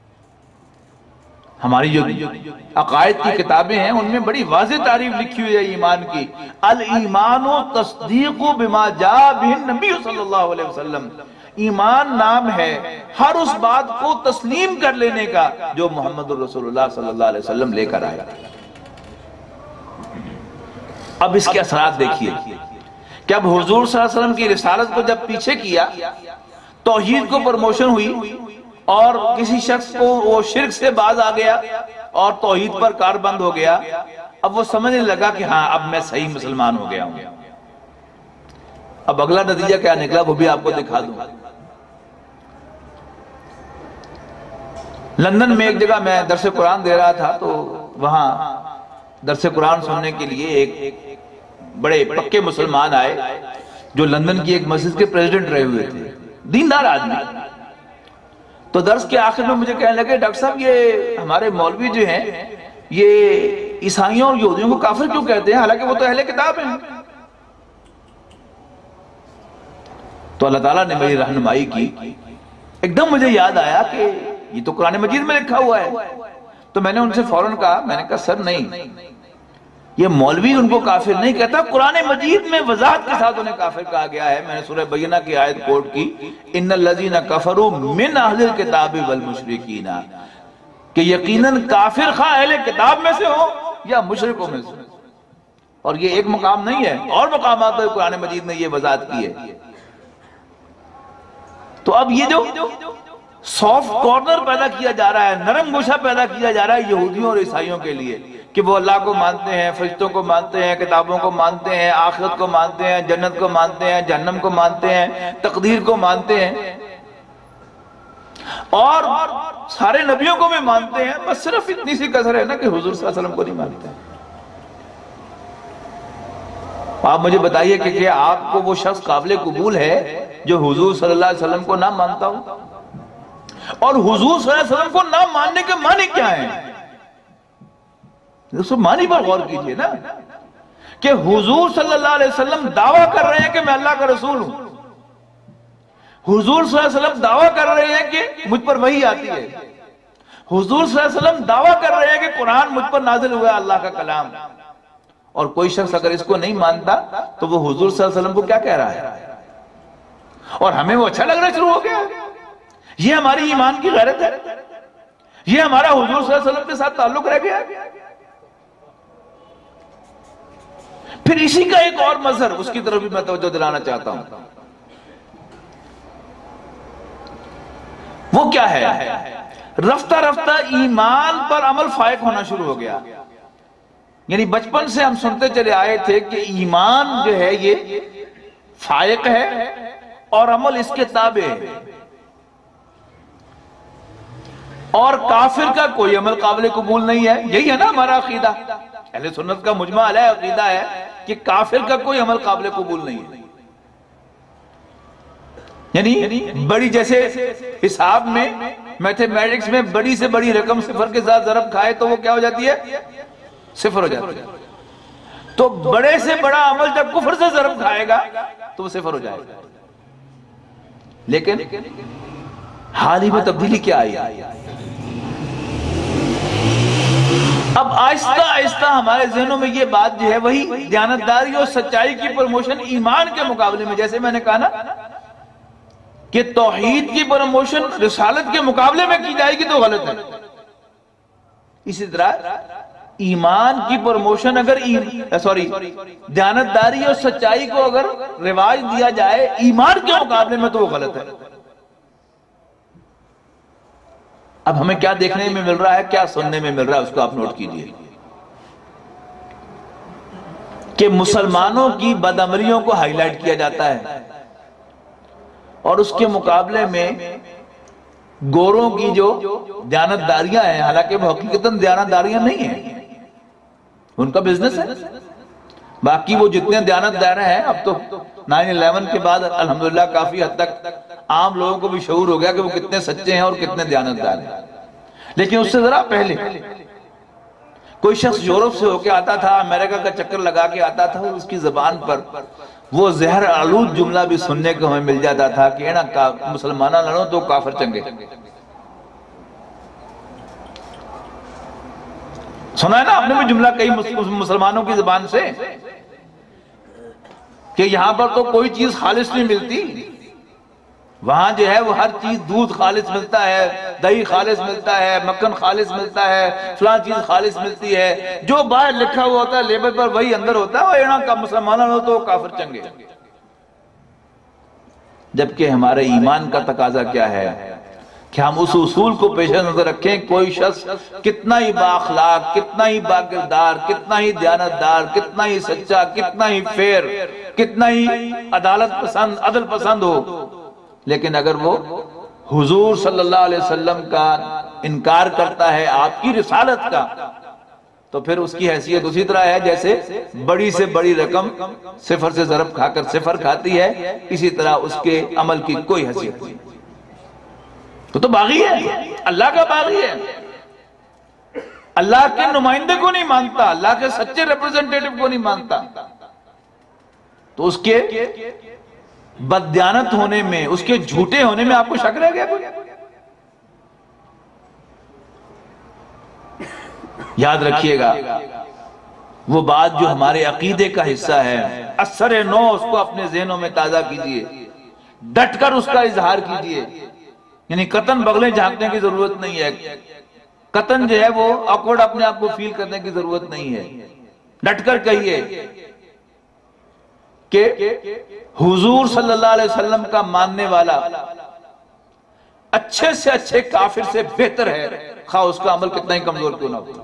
ہماری جو عقائد کی کتابیں ہیں ان میں بڑی واضح تعریف لکھی ہوئی ہے ایمان کی، الایمان تصدیق بما جاء بہ النبی صلی اللہ علیہ وسلم۔ ایمان نام ہے ہر اس بات کو تسلیم کر لینے کا جو محمد الرسول اللہ صلی اللہ علیہ وسلم لے کر آیا۔ اب اس کے اثرات دیکھیے کہ اب حضور صلی اللہ علیہ وسلم کی رسالت کو جب پیچھے کیا، توحید کو پروموشن ہوئی، اور کسی شخص کو وہ شرک سے باز آ گیا اور توحید پر کار بند ہو گیا، اب وہ سمجھنے لگا کہ ہاں اب میں صحیح مسلمان ہو گیا ہوں۔ اب اگلا نتیجہ کیا نکلا وہ بھی آپ کو دکھا دوں۔ لندن میں ایک جگہ میں درس قرآن دے رہا تھا، تو وہاں درس قرآن سننے کے لیے ایک بڑے پکے مسلمان آئے جو لندن کی ایک مسجد کے پریزیڈنٹ رہے ہوئے تھے، دیندار آدمی۔ تو درس کے آخر میں مجھے کہنے لگے، ڈاکٹر صاحب یہ ہمارے مولوی جو ہیں یہ عیسائیوں اور یہودیوں کو کافر کیوں کہتے ہیں، حالانکہ وہ تو اہل کتاب ہیں؟ تو اللہ تعالیٰ نے میری رہنمائی کی، ایک دم مجھے یاد آیا کہ یہ تو قرآن مجید میں لکھا ہوا ہے۔ تو میں نے ان سے فوراً کہا، میں نے کہا سر نہیں، یہ مولوی ان کو کافر نہیں کہتا، قرآن مجید میں وضاحت کے ساتھ انہیں کافر کہا گیا ہے۔ میں نے سورہ بینہ کی آیت کوٹ کی، ان الذین کفروا من اہل الکتاب والمشرکین، کہ یقیناً کافر خواہ اہل کتاب میں سے ہو یا مشرکوں میں سے۔ اور یہ ایک مقام نہیں ہے، اور مقامات میں قرآن مجید نے یہ وضاحت کی ہے۔ تو اب یہ جو سافٹ کارنر پیدا کیا جا رہا ہے، نرم گوشہ پیدا کیا جا رہا ہے یہودیوں اور عیسائیوں کے لیے کہ وہ اللہ کو مانتے ہیں، فرشتوں کو مانتے ہیں، کتابوں کو مانتے ہیں، آخرت کو مانتے ہیں، جنت کو مانتے ہیں، جہنم کو مانتے ہیں، تقدیر کو مانتے ہیں، اور سارے نبیوں کو بھی مانتے ہیں، بس صرف اتنی سی کسر ہے نا کہ حضور صلی اللہ علیہ وسلم کو نہیں مانتے ہیں۔ آپ مجھے بتائیے کہ کیا آپ کو وہ شخص قابل قبول ہے جو حضور صلی اللہ علیہ وسلم کو نہ مانتا ہو؟ اور حضور صلی اللہ علیہ وسلم کو نہ ماننے کے معنی کیا ہیں؟ اس معنی پر غور کیجئے نا، کہ حضور صلی اللہ علیہ وسلم دعویٰ کر رہے ہیں کہ میں اللہ کا رسول ہوں، حضور صلی اللہ علیہ وسلم دعویٰ کر رہے ہیں کہ مجھ پر وحی آتی ہے، حضور صلی اللہ علیہ وسلم دعویٰ کر رہے ہیں کہ قرآن مجھ پر نازل ہوا ہے اللہ کا کلام، اور کوئی شخص اگر اس کو نہیں مانتا تو وہ حضور صلی اللہ علیہ وسلم کو کیا کہہ رہا ہے؟ اور ہمیں وہ اچھا لگنا شروع ہو گیا۔ یہ ہماری ایمان کی غیرت ہے، یہ ہمارا حضور صلی اللہ علیہ وسلم کے ساتھ تعلق رہ گیا۔ پھر اسی کا ایک اور مظہر، اس کی طرف بھی میں توجہ دلانا چاہتا ہوں، وہ کیا ہے؟ رفتہ رفتہ ایمان پر عمل فائق ہونا شروع ہو گیا۔ یعنی بچپن سے ہم سنتے چلے آئے تھے کہ ایمان جو ہے یہ فائق ہے اور عمل اس کے تابع ہے، اور کافر کا کوئی عمل قابل قبول نہیں ہے۔ یہی ہے نا ہمارا عقیدہ، اہل سنت کا مجمع علیہ عقیدہ ہے کہ کافر کا کوئی عمل قابل قبول نہیں ہے۔ یعنی بڑی جیسے حساب میں، میتھمیٹکس میں بڑی سے بڑی رقم صفر کے ساتھ ضرب کھائے تو وہ کیا ہو جاتی ہے؟ صفر ہو جاتی ہے۔ تو بڑے سے بڑا عمل جب کفر سے ضرب کھائے گا تو وہ صفر ہو جائے گا۔ لیکن حال ہی میں تبدیلی کیا آئی؟ اب آہستہ آہستہ ہمارے ذہنوں میں یہ بات جو ہے وہی دیانتداری اور سچائی کی پروموشن ایمان کے مقابلے میں، جیسے میں نے کہا نا کہ توحید کی پروموشن رسالت کے مقابلے میں کی جائے گی تو غلط ہے، اسی طرح ایمان کی پروموشن اگر سوری دیانتداری اور سچائی کو اگر رواج دیا جائے ایمان کے مقابلے میں تو وہ غلط ہے۔ اب ہمیں کیا دیکھنے میں مل رہا ہے، کیا سننے میں مل رہا ہے، اس کو آپ نوٹ کیجئے کہ مسلمانوں کی بدعملیوں کو ہائی لائٹ کیا جاتا ہے، اور اس کے مقابلے میں گوروں کی جو دیانتداریاں ہیں، حالانکہ وہ حقیقتاً دیانتداریاں نہیں ہیں، ان کا بزنس ہے۔ باقی وہ جتنے دیانتدار ہیں، اب تو نائن الیون کے بعد الحمدللہ کافی حد تک عام لوگوں کو بھی شعور ہو گیا کہ وہ کتنے سچے ہیں اور کتنے دیانتدار ہیں۔ لیکن اس سے ذرا پہلے کوئی شخص یورپ سے ہو کے آتا تھا، امریکہ کا چکر لگا کے آتا تھا، اور اس کی زبان پر وہ زہر آلود جملہ بھی سننے کو ہمیں مل جاتا تھا کہ اینا مسلمانہ لڑو تو کافر چنگے۔ سنا ہے نا آپ نے بھی جملہ کئی مسلمانوں کی زبان سے کہ یہاں پر تو کوئی چیز خالص نہیں ملتی، وہاں جو ہے وہ ہر چیز دودھ خالص ملتا ہے، دہی خالص ملتا ہے، مکھن خالص ملتا ہے، فلاں چیز خالص ملتی ہے، جو باہر لکھا ہوا ہوتا ہے لیبل پر وہی اندر ہوتا ہے، اور اینا کا مسلمانہ ہو تو کافر چنگے۔ جبکہ ہمارے ایمان کا تقاضا کیا ہے کہ ہم اس اصول کو پیش نظر رکھیں، کوئی شخص کتنا ہی با اخلاق، کتنا ہی با کردار، کتنا ہی دیانتدار، کتنا ہی سچا، کتنا ہی فیر، کتنا ہی عدالت پسند، عدل پسند ہو، لیکن اگر وہ حضور صلی اللہ علیہ وسلم کا انکار کرتا ہے، آپ کی رسالت کا، تو پھر اس کی حیثیت اسی طرح ہے جیسے بڑی سے بڑی رقم صفر سے ضرب کھا کر صفر کھاتی ہے، اسی طرح اس کے عمل کی کوئی حیثیت نہیں۔ تو تو باغی ہے، اللہ کا باغی ہے، اللہ کے نمائندے کو نہیں مانتا، اللہ کے سچے ریپرزنٹیٹو کو نہیں مانتا، تو اس کے بددیانت ہونے میں، اس کے جھوٹے ہونے میں آپ کو شک رہ گیا کوئی؟ یاد رکھیے گا وہ بات جو ہمارے عقیدے کا حصہ ہے، اثر نو اس کو اپنے ذہنوں میں تازہ کیجئے، ڈٹ کر اس کا اظہار کیجئے، یعنی قطن بغلیں جھانکنے کی ضرورت نہیں ہے، قطن جو ہے وہ آکورڈ اپنے آپ کو فیل کرنے کی ضرورت نہیں ہے، ڈٹ کر کہیے کہ حضور صلی اللہ علیہ وسلم کا ماننے والا اچھے سے اچھے کافر سے بہتر ہے، خواہ اس کا عمل کتنا ہی کمزور کیوں نہ ہو۔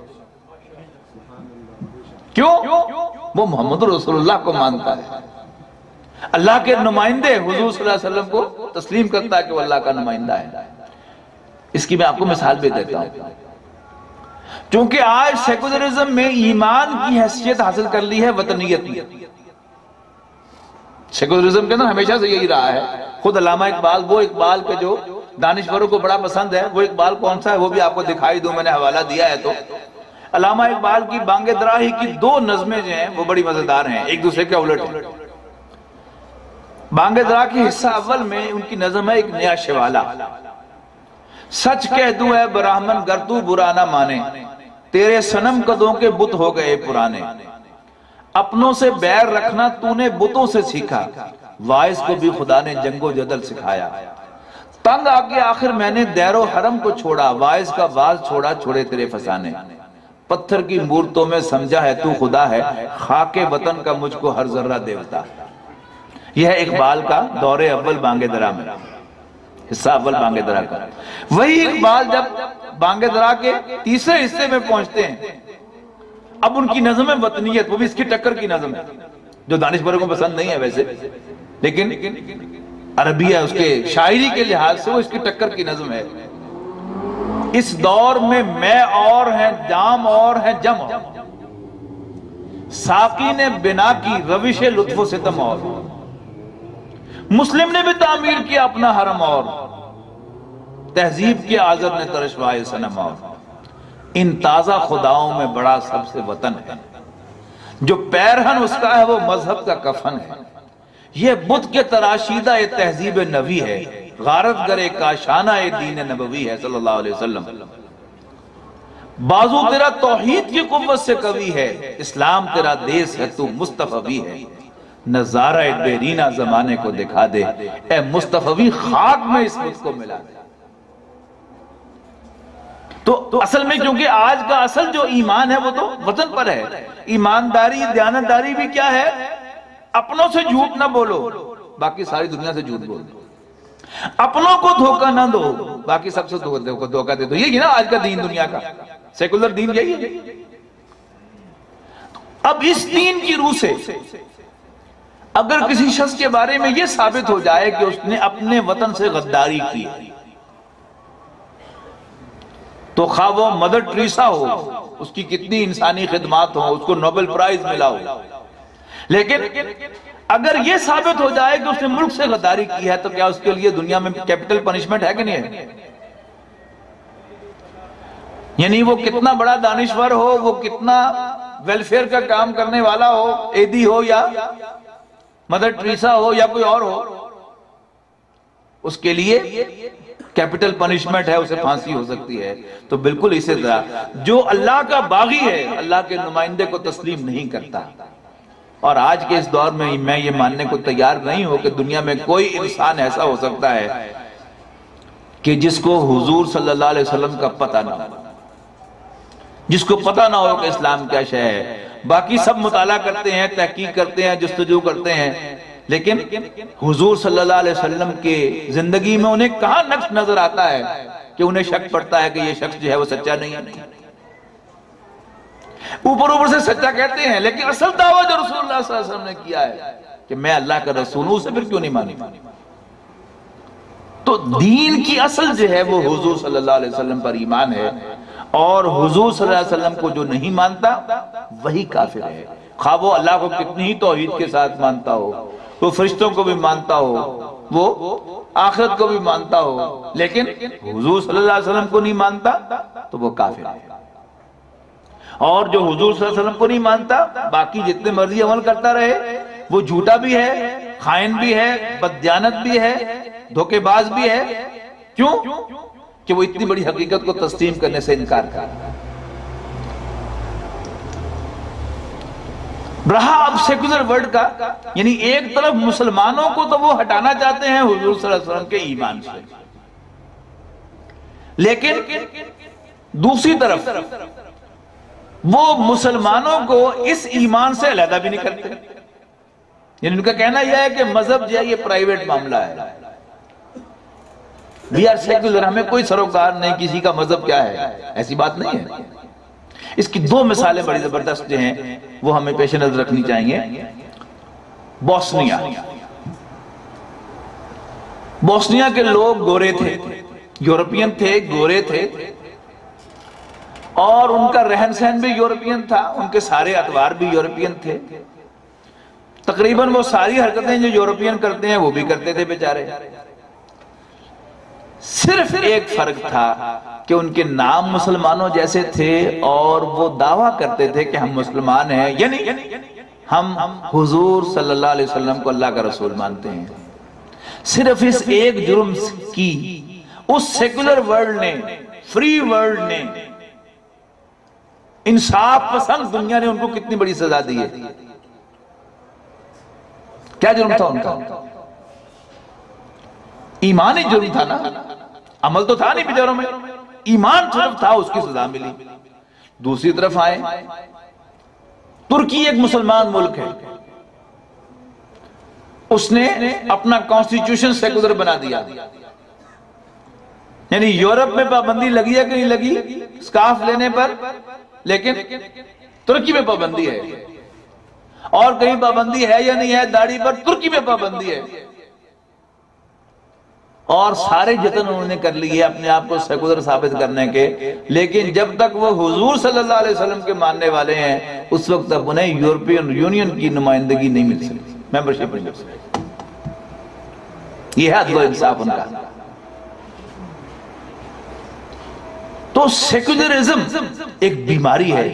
کیوں؟ وہ محمد رسول اللہ کو مانتا ہے، اللہ کے نمائندے حضور صلی اللہ علیہ وسلم کو تسلیم کرتا ہے کہ وہ اللہ کا نمائندہ ہے۔ اس کی میں آپ کو مثال بھی دیتا ہوں، چونکہ آج سیکولرزم میں ایمان کی حیثیت حاصل کر لی ہے وطنیت میں، سیکولرزم کے اندر ہمیشہ سے یہی رہا ہے. خود علامہ اقبال، وہ اقبال کے جو دانشوروں کو بڑا پسند ہے، وہ اقبال کون سا ہے وہ بھی آپ کو دکھائی دوں، میں نے حوالہ دیا ہے. تو علامہ اقبال کی بانگ دراہی کی دو نظمیں جو ہیں وہ بڑی مزیدار ہیں، ایک دوسرے کے الٹ ہیں. بانگ درا کی حصہ اول میں ان کی نظم ہے ایک نیا شوالا. سچ کہہ دوں اے براہمن گر تو برا نہ مانے، تیرے صنم قدوں کے بت ہو گئے پرانے. اپنوں سے بیر رکھنا تو نے بتوں سے سیکھا، وائس کو بھی خدا نے جنگ و جدل سکھایا. تنگ آگے آخر میں نے دیر و حرم کو چھوڑا، وائس کا واز چھوڑا چھوڑے تیرے فسانے. پتھر کی مورتوں میں سمجھا ہے تو خدا ہے، خاک وطن کا مجھ کو ہر ذرہ دیوتا. یہ ہے اقبال کا دور اول بانگ درا میں، حصہ اول بانگ درا کا. وہی اقبال جب بانگ درا کے تیسرے حصے میں پہنچتے ہیں، اب ان کی نظم ہے وطنیت، وہ بھی اس کی ٹکر کی نظم ہے جو دانشوروں کو پسند نہیں ہے ویسے، لیکن عربیہ اس کے شاعری کے لحاظ سے وہ اس کی ٹکر کی نظم ہے. اس دور میں میں اور ہیں جام اور ہیں جم اور، ساقی نے بنا کی روش لطف و ستم اور، مسلم نے بھی تعمیر کیا اپنا حرم اور، تہذیب کے آزر نے ترشوائے صنم اور. ان تازہ خداؤں میں بڑا سب سے وطن ہے، جو پیرہن اس کا ہے وہ مذہب کا کفن ہے. یہ بت کے تراشیدہ تہذیب نبی ہے، غارت گرے کا شانہ دین نبوی ہے صلی اللہ علیہ وسلم. بازو تیرا توحید کی قوت سے قوی ہے، اسلام تیرا دیس ہے تو مصطفی ہے. نظارہ دیرینہ زمانے کو دکھا دے، اے مصطفی خاک میں اس بت کو ملا دے. تو اصل میں کیونکہ آج کا اصل جو ایمان ہے وہ تو وطن پر ہے. ایمانداری دیانتداری بھی کیا ہے؟ اپنوں سے جھوٹ نہ بولو، باقی ساری دنیا سے جھوٹ بولو. اپنوں کو دھوکہ نہ دو، باقی سب سے دھوکہ دے دو. یہی نا آج کا دین دنیا کا سیکولر دین یہی ہے. اب اس دین کی روح سے اگر کسی شخص کے بارے میں یہ ثابت ہو جائے کہ اس نے اپنے وطن سے غداری کی، تو خواہ وہ مدر ٹریسا ہو، اس کی کتنی انسانی خدمات ہو، اس کو نوبل پرائز ملا ہو، لیکن اگر یہ ثابت ہو جائے کہ اس نے ملک سے غداری کی ہے تو کیا اس کے لیے دنیا میں کیپٹل پنشمنٹ ہے کہ نہیں ہے؟ یعنی وہ کتنا بڑا دانشور ہو، وہ کتنا ویلفیئر کا کام کرنے والا ہو، ایدی ہو یا مدر ٹریسا ہو یا کوئی اور ہو، اس کے لیے کیپٹل پنشمنٹ ہے، اسے پھانسی ہو سکتی ہے. تو بالکل اسی طرح جو اللہ کا باغی ہے اللہ کے نمائندے کو تسلیم نہیں کرتا. اور آج کے اس دور میں میں یہ ماننے کو تیار نہیں ہوں کہ دنیا میں کوئی انسان ایسا ہو سکتا ہے کہ جس کو حضور صلی اللہ علیہ وسلم کا پتہ نہ ہو، جس کو پتہ نہ ہو کہ اسلام کیا شے ہے. باقی سب مطالعہ کرتے ہیں، تحقیق کرتے ہیں، جستجو کرتے ہیں، لیکن حضور صلی اللہ علیہ وسلم کے زندگی میں انہیں کہاں نقص نظر آتا ہے کہ انہیں شک پڑتا ہے کہ یہ شخص جو ہے وہ سچا نہیں ہے. اوپر اوپر سے سچا کہتے ہیں، لیکن اصل دعویٰ جو رسول اللہ صلی اللہ علیہ وسلم نے کیا ہے کہ میں اللہ کا رسول ہوں، اسے پھر کیوں نہیں مانی؟ تو دین کی اصل جو ہے وہ حضور صلی اللہ علیہ وسلم پر ایمان ہے، اور حضور صلی اللہ علیہ وسلم کو جو نہیں مانتا وہی کافر ہے. خواہ وہ اللہ کو کتنی ہی توحید کے ساتھ مانتا ہو، وہ فرشتوں کو بھی مانتا ہو، وہ آخرت کو بھی مانتا ہو، لیکن حضور صلی اللہ علیہ وسلم کو نہیں مانتا تو وہ کافر ہے. اور جو حضور صلی اللہ علیہ وسلم کو نہیں مانتا باقی جتنے مرضی عمل کرتا رہے، وہ جھوٹا بھی ہے، خائن بھی ہے، بددیانت بھی ہے، دھوکے باز بھی ہے. کیوں؟ کہ وہ اتنی بڑی حقیقت کو تسلیم کرنے سے انکار کر رہا ہے. رہا اب سیکولر ورلڈ کا، یعنی ایک طرف مسلمانوں کو تو وہ ہٹانا چاہتے ہیں حضور صلی اللہ علیہ وسلم کے ایمان سے، لیکن دوسری طرف وہ مسلمانوں کو اس ایمان سے علیحدہ بھی نہیں کرتے. یعنی ان کا کہنا یہ ہے کہ مذہب جو ہے یہ پرائیویٹ معاملہ ہے، وی آر سیکولر، ہمیں کوئی سروکار نہیں کسی کا مذہب کیا ہے، ایسی بات نہیں ہے. اس کی دو مثالیں بڑی زبردست جو ہیں وہ ہمیں پیش نظر رکھنی چاہیے. بوسنیا بوسنیا کے لوگ گورے تھے، یورپین تھے، گورے تھے، اور ان کا رہن سہن بھی یورپین تھا، ان کے سارے ادوار بھی یورپین تھے. تقریباً وہ ساری حرکتیں جو یورپین کرتے ہیں وہ بھی کرتے تھے بیچارے. صرف ایک فرق تھا کہ ان کے نام مسلمانوں جیسے تھے اور وہ دعویٰ کرتے تھے کہ ہم مسلمان ہیں، یعنی ہم حضور صلی اللہ علیہ وسلم کو اللہ کا رسول مانتے ہیں. صرف اس ایک جرم کی اس سیکولر ورلڈ نے، فری ورلڈ نے، انصاف پسند دنیا نے ان کو کتنی بڑی سزا دی ہے. کیا جرم تھا ان کا؟ ایمانی جرم تھا نا، عمل تو تھا نہیں بیچاروں میں، ایمان صرف تھا، اس کی سزا ملی. دوسری طرف آئے، ترکی ایک مسلمان ملک ہے، اس نے اپنا کانسٹیٹیوشن سیکولر بنا دیا. یعنی یورپ میں پابندی لگی ہے کہ نہیں لگی سکارف لینے پر، لیکن ترکی میں پابندی ہے. اور کہیں پابندی ہے یا نہیں ہے داڑھی پر، ترکی میں پابندی ہے. اور سارے جتن انہوں نے کر لیے اپنے آپ کو سیکولر ثابت کرنے کے، لیکن جب تک وہ حضور صلی اللہ علیہ وسلم کے ماننے والے ہیں اس وقت تک انہیں یورپین یونین کی نمائندگی نہیں مل سکتی، ممبرشپ نہیں مل سکتی. یہ ہے عدل و انصاف ان کا. تو سیکولرزم ایک بیماری ہے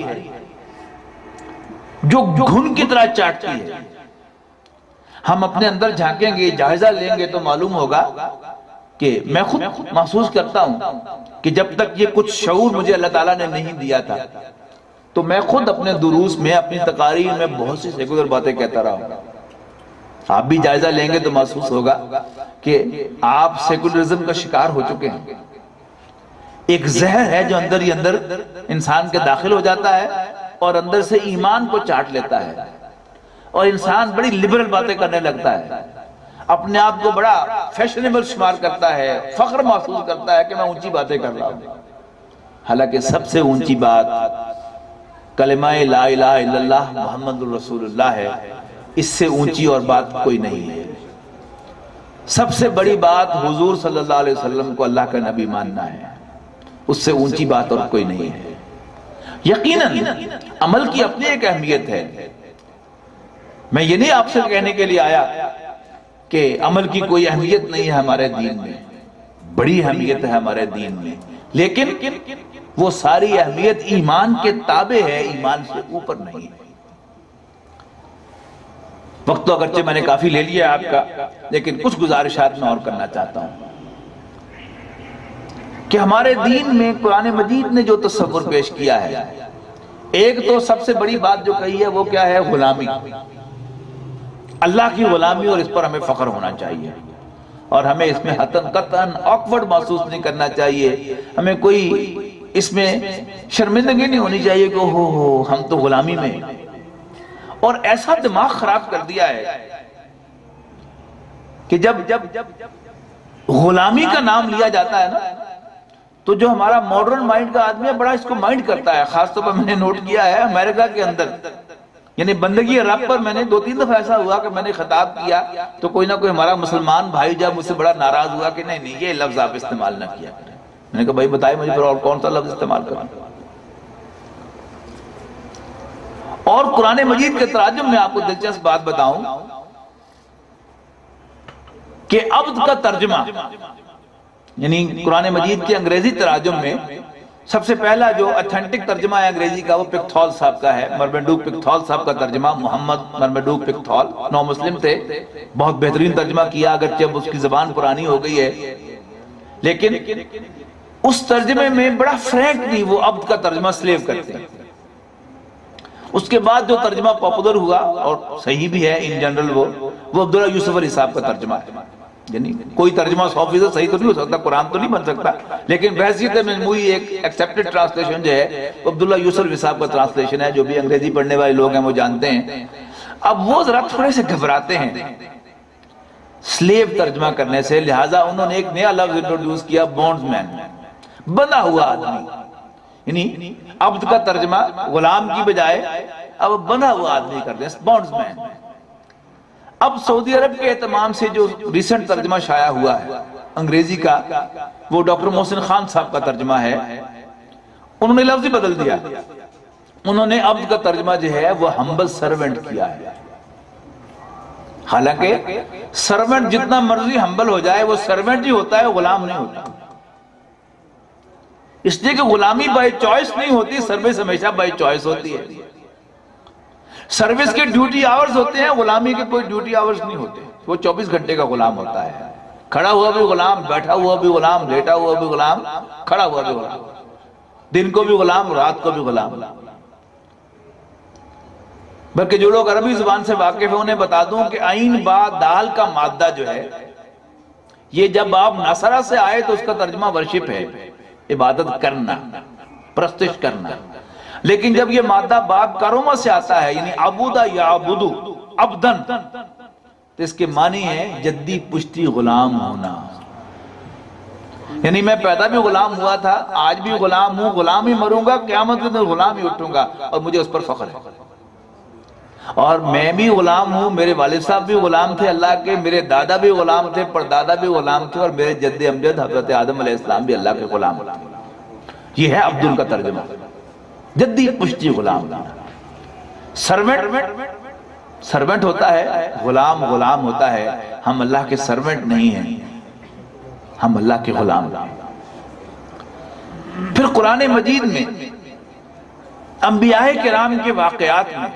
جو گھن کی طرح چاٹتی ہے. ہم اپنے اندر جھانکیں گے، جائزہ لیں گے تو معلوم ہوگا کہ میں خود محسوس کرتا ہوں کہ جب تک یہ کچھ شعور مجھے اللہ تعالیٰ نے نہیں دیا تھا تو میں خود اپنے دروس میں، اپنی تقاریر میں بہت سی سیکولر باتیں کہتا رہا ہوں. آپ بھی جائزہ لیں گے تو محسوس ہوگا کہ آپ سیکولرزم کا شکار ہو چکے ہیں. ایک زہر ہے جو اندر ہی اندر انسان کے داخل ہو جاتا ہے اور اندر سے ایمان کو چاٹ لیتا ہے اور انسان بڑی لبرل باتیں کرنے لگتا ہے، اپنے آپ کو بڑا فیشنیبل شمار کرتا ہے، فخر محسوس کرتا ہے کہ میں اونچی باتیں کر رہا ہوں. حالانکہ سب سے اونچی بات کلمہ لا الہ الا اللہ محمد الرسول اللہ ہے. اس سے اونچی اور بات کوئی نہیں ہے. سب سے بڑی بات حضور صلی اللہ علیہ وسلم کو اللہ کا نبی ماننا ہے، اس سے اونچی بات اور کوئی نہیں ہے. یقیناً عمل کی اپنی ایک اہمیت ہے. میں یہ نہیں آپ سے کہنے کے لیے آیا کہ عمل کی کوئی اہمیت نہیں ہے ہمارے دین میں، بڑی اہمیت ہے ہمارے دین میں، لیکن وہ ساری اہمیت ایمان کے تابع ہے، ایمان سے اوپر نہیں ہے. وقت تو اگرچہ میں نے کافی لے لیا آپ کا، لیکن کچھ گزارشات میں اور کرنا چاہتا ہوں کہ ہمارے دین میں قرآن مجید نے جو تصور پیش کیا ہے، ایک تو سب سے بڑی بات جو کہی ہے وہ کیا ہے؟ غلامی، اللہ کی غلامی، اور اس پر ہمیں فخر ہونا چاہیے اور ہمیں اس میں حتن قطعاً آکورڈ محسوس نہیں کرنا چاہیے. ہمیں کوئی اس میں شرمندگی نہیں ہونی چاہیے کہ ہو ہو ہم تو غلامی میں. اور ایسا دماغ خراب کر دیا ہے کہ جب غلامی کا نام لیا جاتا ہے نا تو جو ہمارا ماڈرن مائنڈ کا آدمی ہے بڑا اس کو مائنڈ کرتا ہے. خاص طور پر میں نے نوٹ کیا ہے امریکہ کے اندر، یعنی بندگی رب پر میں نے دو تین دفعہ ایسا ہوا کہ میں نے خطاب کیا تو کوئی نہ کوئی ہمارا مسلمان بھائی جب مجھ سے بڑا ناراض ہوا کہ نہیں نہیں یہ لفظ آپ استعمال نہ کیا کریں. میں نے کہا بھائی بتائیں مجھے اور کون سا لفظ استعمال کروں. اور قرآن مجید کے تراجم میں آپ کو دلچسپ بات بتاؤں کہ عبد کا ترجمہ، یعنی قرآن مجید کے انگریزی تراجم میں سب سے پہلا جو اتھینٹک ترجمہ ہے انگریزی کا وہ پکتھال صاحب کا ہے، مرمیڈوک پکتھال صاحب کا ترجمہ. محمد مرمیڈوک پکتھال نو مسلم تھے، بہت بہترین ترجمہ کیا، اگرچہ اس کی زبان پرانی ہو گئی ہے، لیکن اس ترجمے میں بڑا فرینکلی وہ عبد کا ترجمہ سلیو کرتے ہیں. اس کے بعد جو ترجمہ پاپولر ہوا اور صحیح بھی ہے ان جنرل وہ وہ عبداللہ یوسف علی صاحب کا ترجمہ ہے. یعنی کوئی ترجمہ سو فیصد صحیح تو نہیں ہو سکتا، قرآن تو نہیں بن سکتا، لیکن بحیثیت مجموعی ایک ایکسپٹڈ ٹرانسلیشن جو ہے وہ عبداللہ یوسف علی صاحب کا ٹرانسلیشن ہے. جو بھی انگریزی پڑھنے والے لوگ ہیں وہ جانتے ہیں. اب وہ ذرا تھوڑے سے گھبراتے ہیں سلیو ترجمہ کرنے سے، لہٰذا انہوں نے ایک نیا لفظ انٹروڈیوس کیا، بونڈز مین، بندھا ہوا آدمی. یعنی عبد کا ترجمہ غلام کی بجائے اب بندھا ہوا آدمی کر دیں، بونڈز مین. اب سعودی عرب کے اہتمام سے جو ریسنٹ ترجمہ شائع ہوا ہے انگریزی کا وہ ڈاکٹر محسن خان صاحب کا ترجمہ ہے. انہوں نے لفظ ہی بدل دیا، انہوں نے عبد کا ترجمہ جو ہے وہ ہمبل سرونٹ کیا ہے. حالانکہ سرونٹ جتنا مرضی ہمبل ہو جائے وہ سرونٹ ہی ہوتا ہے، غلام نہیں ہوتا، اس لیے کہ غلامی بائی چوائس نہیں ہوتی، سروس ہمیشہ بائی چوائس ہوتی ہے۔ سروس کے ڈیوٹی آورز ہوتے ہیں، غلامی کے کوئی ڈیوٹی آورز نہیں ہوتے، وہ چوبیس گھنٹے کا غلام ہوتا ہے، کھڑا ہوا بھی غلام، بیٹھا ہوا بھی غلام، لیٹا ہوا بھی غلام، کھڑا ہوا بھی غلام، دن کو بھی غلام، رات کو بھی غلام۔ بلکہ جو لوگ عربی زبان سے واقف ہیں انہیں بتا دوں کہ عین با دال کا مادہ جو ہے یہ جب آپ نصرہ سے آئے تو اس کا ترجمہ ورشپ ہے، عبادت کرنا، پرستش کرنا، لیکن جب یہ مادہ باب کرومہ سے آتا ہے یعنی عبودہ یعبدو عبدن تو اس کے معنی ہے جدی پشتی غلام ہونا، یعنی میں پیدا بھی غلام ہوا تھا، آج بھی غلام ہوں، غلام ہی مروں گا، قیامت کے دن غلام ہی اٹھوں گا، اور مجھے اس پر فخر ہے۔ اور میں بھی غلام ہوں، میرے والد صاحب بھی غلام تھے اللہ کے، میرے دادا بھی غلام تھے، پردادا بھی غلام تھے، اور میرے جد امجد حضرت آدم علیہ السلام بھی اللہ کے غلام تھے۔ یہ ہے عبدل کا ترجمہ، جدی پشتی غلام۔ سرونٹ سرونٹ ہوتا ہے، غلام غلام ہوتا ہے، ہم اللہ کے سرونٹ نہیں ہیں، ہم اللہ کے غلام۔ پھر قرآن مجید میں انبیاء کرام کے واقعات میں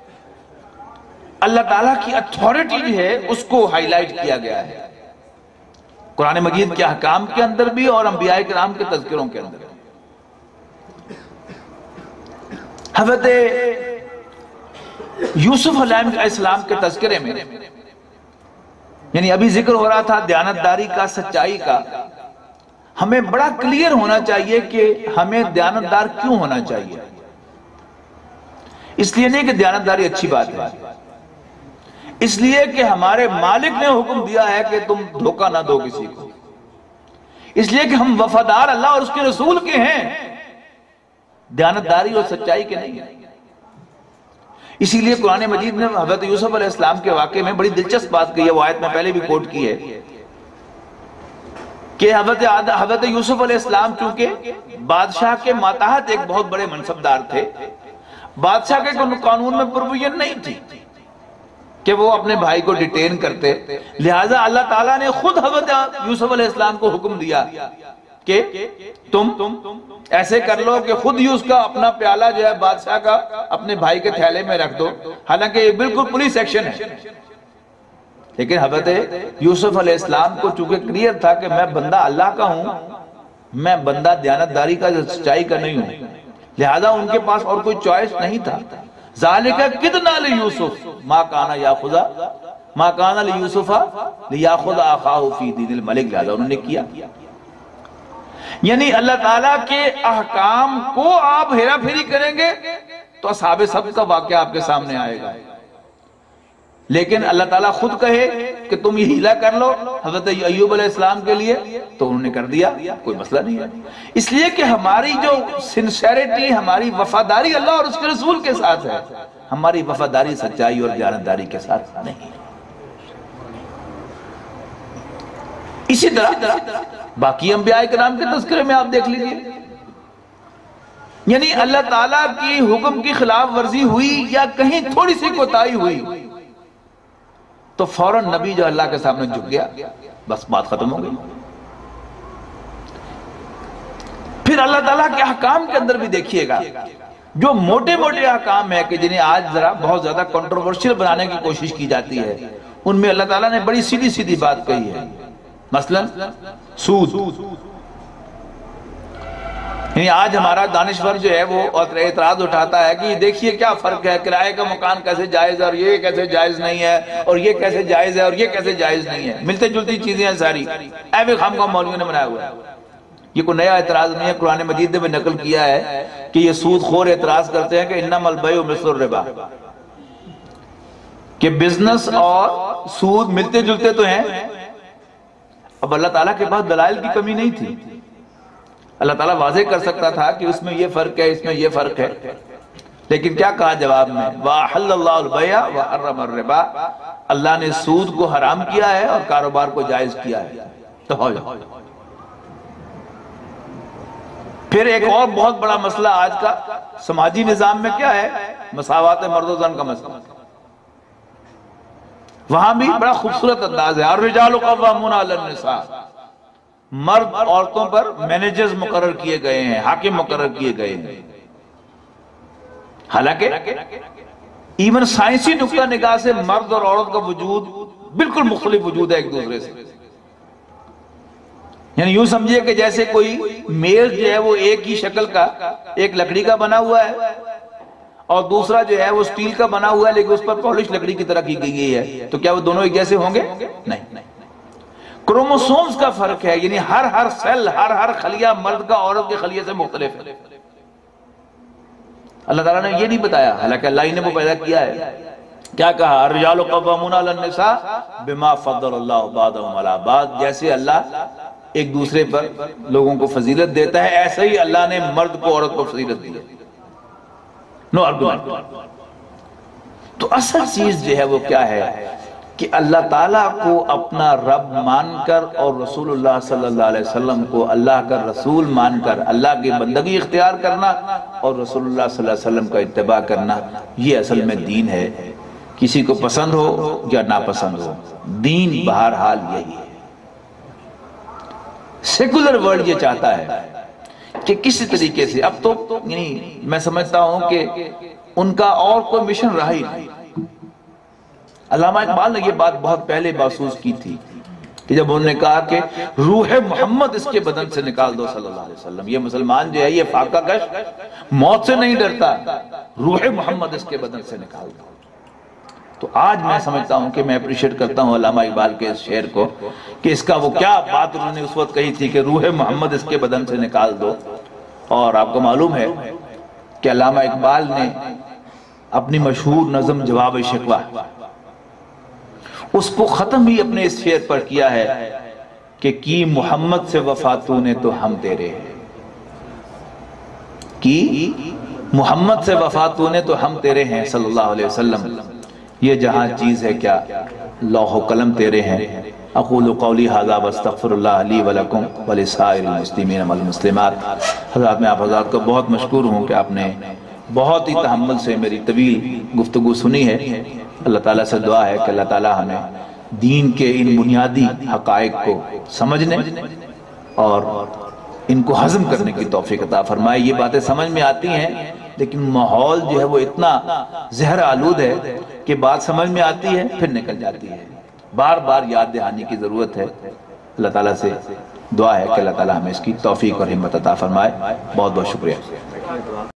اللہ تعالیٰ کی اتھارٹی جو ہے اس کو ہائی لائٹ کیا گیا ہے، قرآن مجید کے احکام کے اندر بھی اور انبیاء کرام کے تذکروں کے اندر۔ حضرت یوسف علیہ السلام کے تذکرے میں یعنی ابھی ذکر ہو رہا تھا دیانتداری کا، سچائی کا، ہمیں بڑا کلیئر ہونا چاہیے کہ ہمیں دیانتدار کیوں ہونا چاہیے۔ اس لیے نہیں کہ دیانتداری اچھی بات ہے، اس لیے کہ ہمارے مالک نے حکم دیا ہے کہ تم دھوکہ نہ دو کسی کو، اس لیے کہ ہم وفادار اللہ اور اس کے رسول کے ہیں، دیانتداری اور سچائی کے نہیں ہیں۔ اسی لیے قرآن مجید نے حضرت یوسف علیہ السلام کے واقعے میں بڑی دلچسپ بات کہی ہے، وہ آیت میں پہلے بھی کوٹ کی ہے کہ حضرت حضرت یوسف علیہ السلام چونکہ بادشاہ کے ماتحت ایک بہت بڑے منصبدار تھے، بادشاہ کے قانون میں پروویژن نہیں تھی کہ وہ اپنے بھائی کو ڈیٹین کرتے، لہٰذا اللہ تعالیٰ نے خود حضرت یوسف علیہ السلام کو حکم دیا کہ تم ایسے کر لو کہ خود ہی اس کا اپنا پیالہ جو ہے بادشاہ کا اپنے بھائی کے تھیلے میں رکھ دو، حالانکہ یہ بالکل پولیس ایکشن ہے، لیکن حضرت یوسف علیہ السلام کو چونکہ کلیئر تھا کہ میں بندہ اللہ کا ہوں، میں بندہ دیانتداری کا، سچائی کا نہیں ہوں، لہذا ان کے پاس اور کوئی چوائس نہیں تھا۔ ذالک کدنا لیوسف ما کان یاخذ ما کان لیوسف لیاخذ اخاہ فی دین الملک، لہذا انہوں نے کیا۔ یعنی اللہ تعالیٰ کے احکام کو آپ ہیرا پھیری کریں گے تو اصحاب سبت کا واقعہ آپ کے سامنے آئے گا، لیکن اللہ تعالیٰ خود کہے کہ تم یہ ہیلا کر لو حضرت ایوب علیہ السلام کے لیے تو انہوں نے کر دیا، کوئی مسئلہ نہیں ہے۔ اس لیے کہ ہماری جو سنسیریٹی، ہماری وفاداری اللہ اور اس کے رسول کے ساتھ ہے، ہماری وفاداری سچائی اور دیانتداری کے ساتھ نہیں۔ اسی طرح باقی انبیاء کرام کے تذکرے میں آپ دیکھ لیجئے، یعنی اللہ تعالیٰ کی حکم کی خلاف ورزی ہوئی یا کہیں تھوڑی سی کوتاہی ہوئی تو فوراً نبی جو اللہ کے سامنے جھک گیا، بس بات ختم ہو گئی۔ پھر اللہ تعالیٰ کے احکام کے اندر بھی دیکھیے گا، جو موٹے موٹے احکام ہیں کہ جنہیں آج ذرا بہت زیادہ کنٹروورشل بنانے کی کوشش کی جاتی ہے، ان میں اللہ تعالیٰ نے بڑی سیدھی سیدھی بات کہی ہے، مثلا سود۔ یعنی آج ہمارا دانشور جو ہے وہ اعتراض اٹھاتا ہے کہ دیکھیے کیا فرق ہے، کرائے کا مکان کیسے جائز ہے اور یہ کیسے جائز نہیں ہے، اور یہ کیسے جائز ہے اور یہ کیسے جائز نہیں ہے، ملتے جلتی چیزیں ہیں ساری، ایوے خام خام مولویوں نے بنایا ہوا ہے۔ یہ کوئی نیا اعتراض نہیں ہے، قرآن مجید نے بھی نقل کیا ہے کہ یہ سود خور اعتراض کرتے ہیں کہ انما البیع مثل الربا، کہ بزنس اور سود ملتے جلتے تو ہیں۔ اب اللہ تعالیٰ کے پاس دلائل کی کمی نہیں تھی، اللہ تعالیٰ واضح کر سکتا تھا کہ اس میں یہ فرق ہے، اس میں یہ فرق ہے، لیکن کیا کہا جواب میں؟ وَأَحَلَّ اللَّهُ الْبَيْعَ وَحَرَّمَ الرِّبَا، اللہ نے سود کو حرام کیا ہے اور کاروبار کو جائز کیا ہے۔ تو ہو جاؤ۔ پھر ایک اور بہت بڑا مسئلہ آج کا سماجی نظام میں کیا ہے؟ مساوات مرد و زن کا مسئلہ۔ وہاں بھی بڑا خوبصورت انداز ہے، الرجال قوامون علی النساء، مرد عورتوں پر مینیجرز مقرر کیے گئے ہیں، حاکم مقرر کیے گئے ہیں۔ حالانکہ ایون سائنسی نقطہ نگاہ سے مرد اور عورت کا وجود بالکل مختلف وجود ہے ایک دوسرے سے، یعنی یوں سمجھیے کہ جیسے کوئی میل جو ہے وہ ایک ہی شکل کا ایک لکڑی کا بنا ہوا ہے اور دوسرا جو ہے وہ سٹیل کا بنا ہوا ہے لیکن اس پر پالش لکڑی کی طرح کی گئی ہے، تو کیا وہ دونوں ایک جیسے ہوں گے؟ نہیں۔ کروموسومز کا فرق ہے، یعنی ہر ہر سیل، ہر ہر خلیہ مرد کا عورت کے خلیہ سے مختلف ہے۔ اللہ تعالیٰ نے یہ نہیں بتایا، حالانکہ اللہ ہی نے وہ پیدا کیا ہے۔ کیا کہا؟ الرجال قوامون علی النساء بما فضل اللہ بعضهم علی بعض، جیسے اللہ ایک دوسرے پر لوگوں کو فضیلت دیتا ہے ایسے ہی اللہ نے مرد کو عورت کو فضیلت دی ہے۔ No argument. تو اصل چیز جو ہے وہ کیا ہے کہ اللہ تعالیٰ کو اپنا رب مان کر اور رسول اللہ صلی اللہ علیہ وسلم کو اللہ کا رسول مان کر اللہ کی بندگی اختیار کرنا اور رسول اللہ صلی اللہ علیہ وسلم کا اتباع کرنا، یہ اصل میں دین ہے۔ کسی کو پسند ہو یا ناپسند ہو، دین بہرحال یہی ہے۔ سیکولر ورلڈ یہ چاہتا ہے کہ کسی طریقے سے، اب تو یعنی میں سمجھتا ہوں کہ ان کا اور کوئی مشن رہا ہی نہیں۔ علامہ اقبال نے یہ بات بہت پہلے محسوس کی تھی کہ جب انہوں نے کہا کہ روح محمد اس کے بدن سے نکال دو صلی اللہ علیہ وسلم، یہ مسلمان جو ہے یہ فاقہ کش موت سے نہیں ڈرتا، روح محمد اس کے بدن سے نکال دو۔ تو آج میں سمجھتا ہوں کہ میں اپریشیٹ کرتا ہوں علامہ اقبال کے اس شعر کو کہ اس کا وہ کیا بات انہوں نے اس وقت کہی تھی کہ روح محمد اس کے بدن سے نکال دو۔ اور آپ کو معلوم ہے کہ علامہ اقبال نے اپنی مشہور نظم جواب شکوہ اس کو ختم بھی اپنے اس شعر پر کیا ہے کہ کی محمد سے وفا تو نے تو ہم تیرے ہیں، کی محمد سے وفا تو نے تو ہم تیرے ہیں صلی اللہ علیہ وسلم، یہ جہاں چیز ہے کیا لوح و قلم تیرے ہیں۔ اقول قولی ھذا واستغفر اللہ لی ولکم ولسائر المسلمین والمسلمات۔ حضرات میں آپ حضرات کو بہت مشکور ہوں کہ آپ نے بہت ہی تحمل سے میری طویل گفتگو سنی ہے۔ اللہ تعالیٰ سے دعا ہے کہ اللہ تعالیٰ ہمیں دین کے ان بنیادی حقائق کو سمجھنے اور ان کو ہضم کرنے کی توفیق عطا فرمائے۔ یہ باتیں سمجھ میں آتی ہیں لیکن ماحول جو ہے وہ اتنا زہر آلود ہے کہ بات سمجھ میں آتی ہے پھر نکل جاتی ہے، بار بار یاد دہانی کی ضرورت ہے۔ اللہ تعالیٰ سے دعا ہے کہ اللہ تعالیٰ ہمیں اس کی توفیق اور ہمت عطا فرمائے۔ بہت بہت شکریہ۔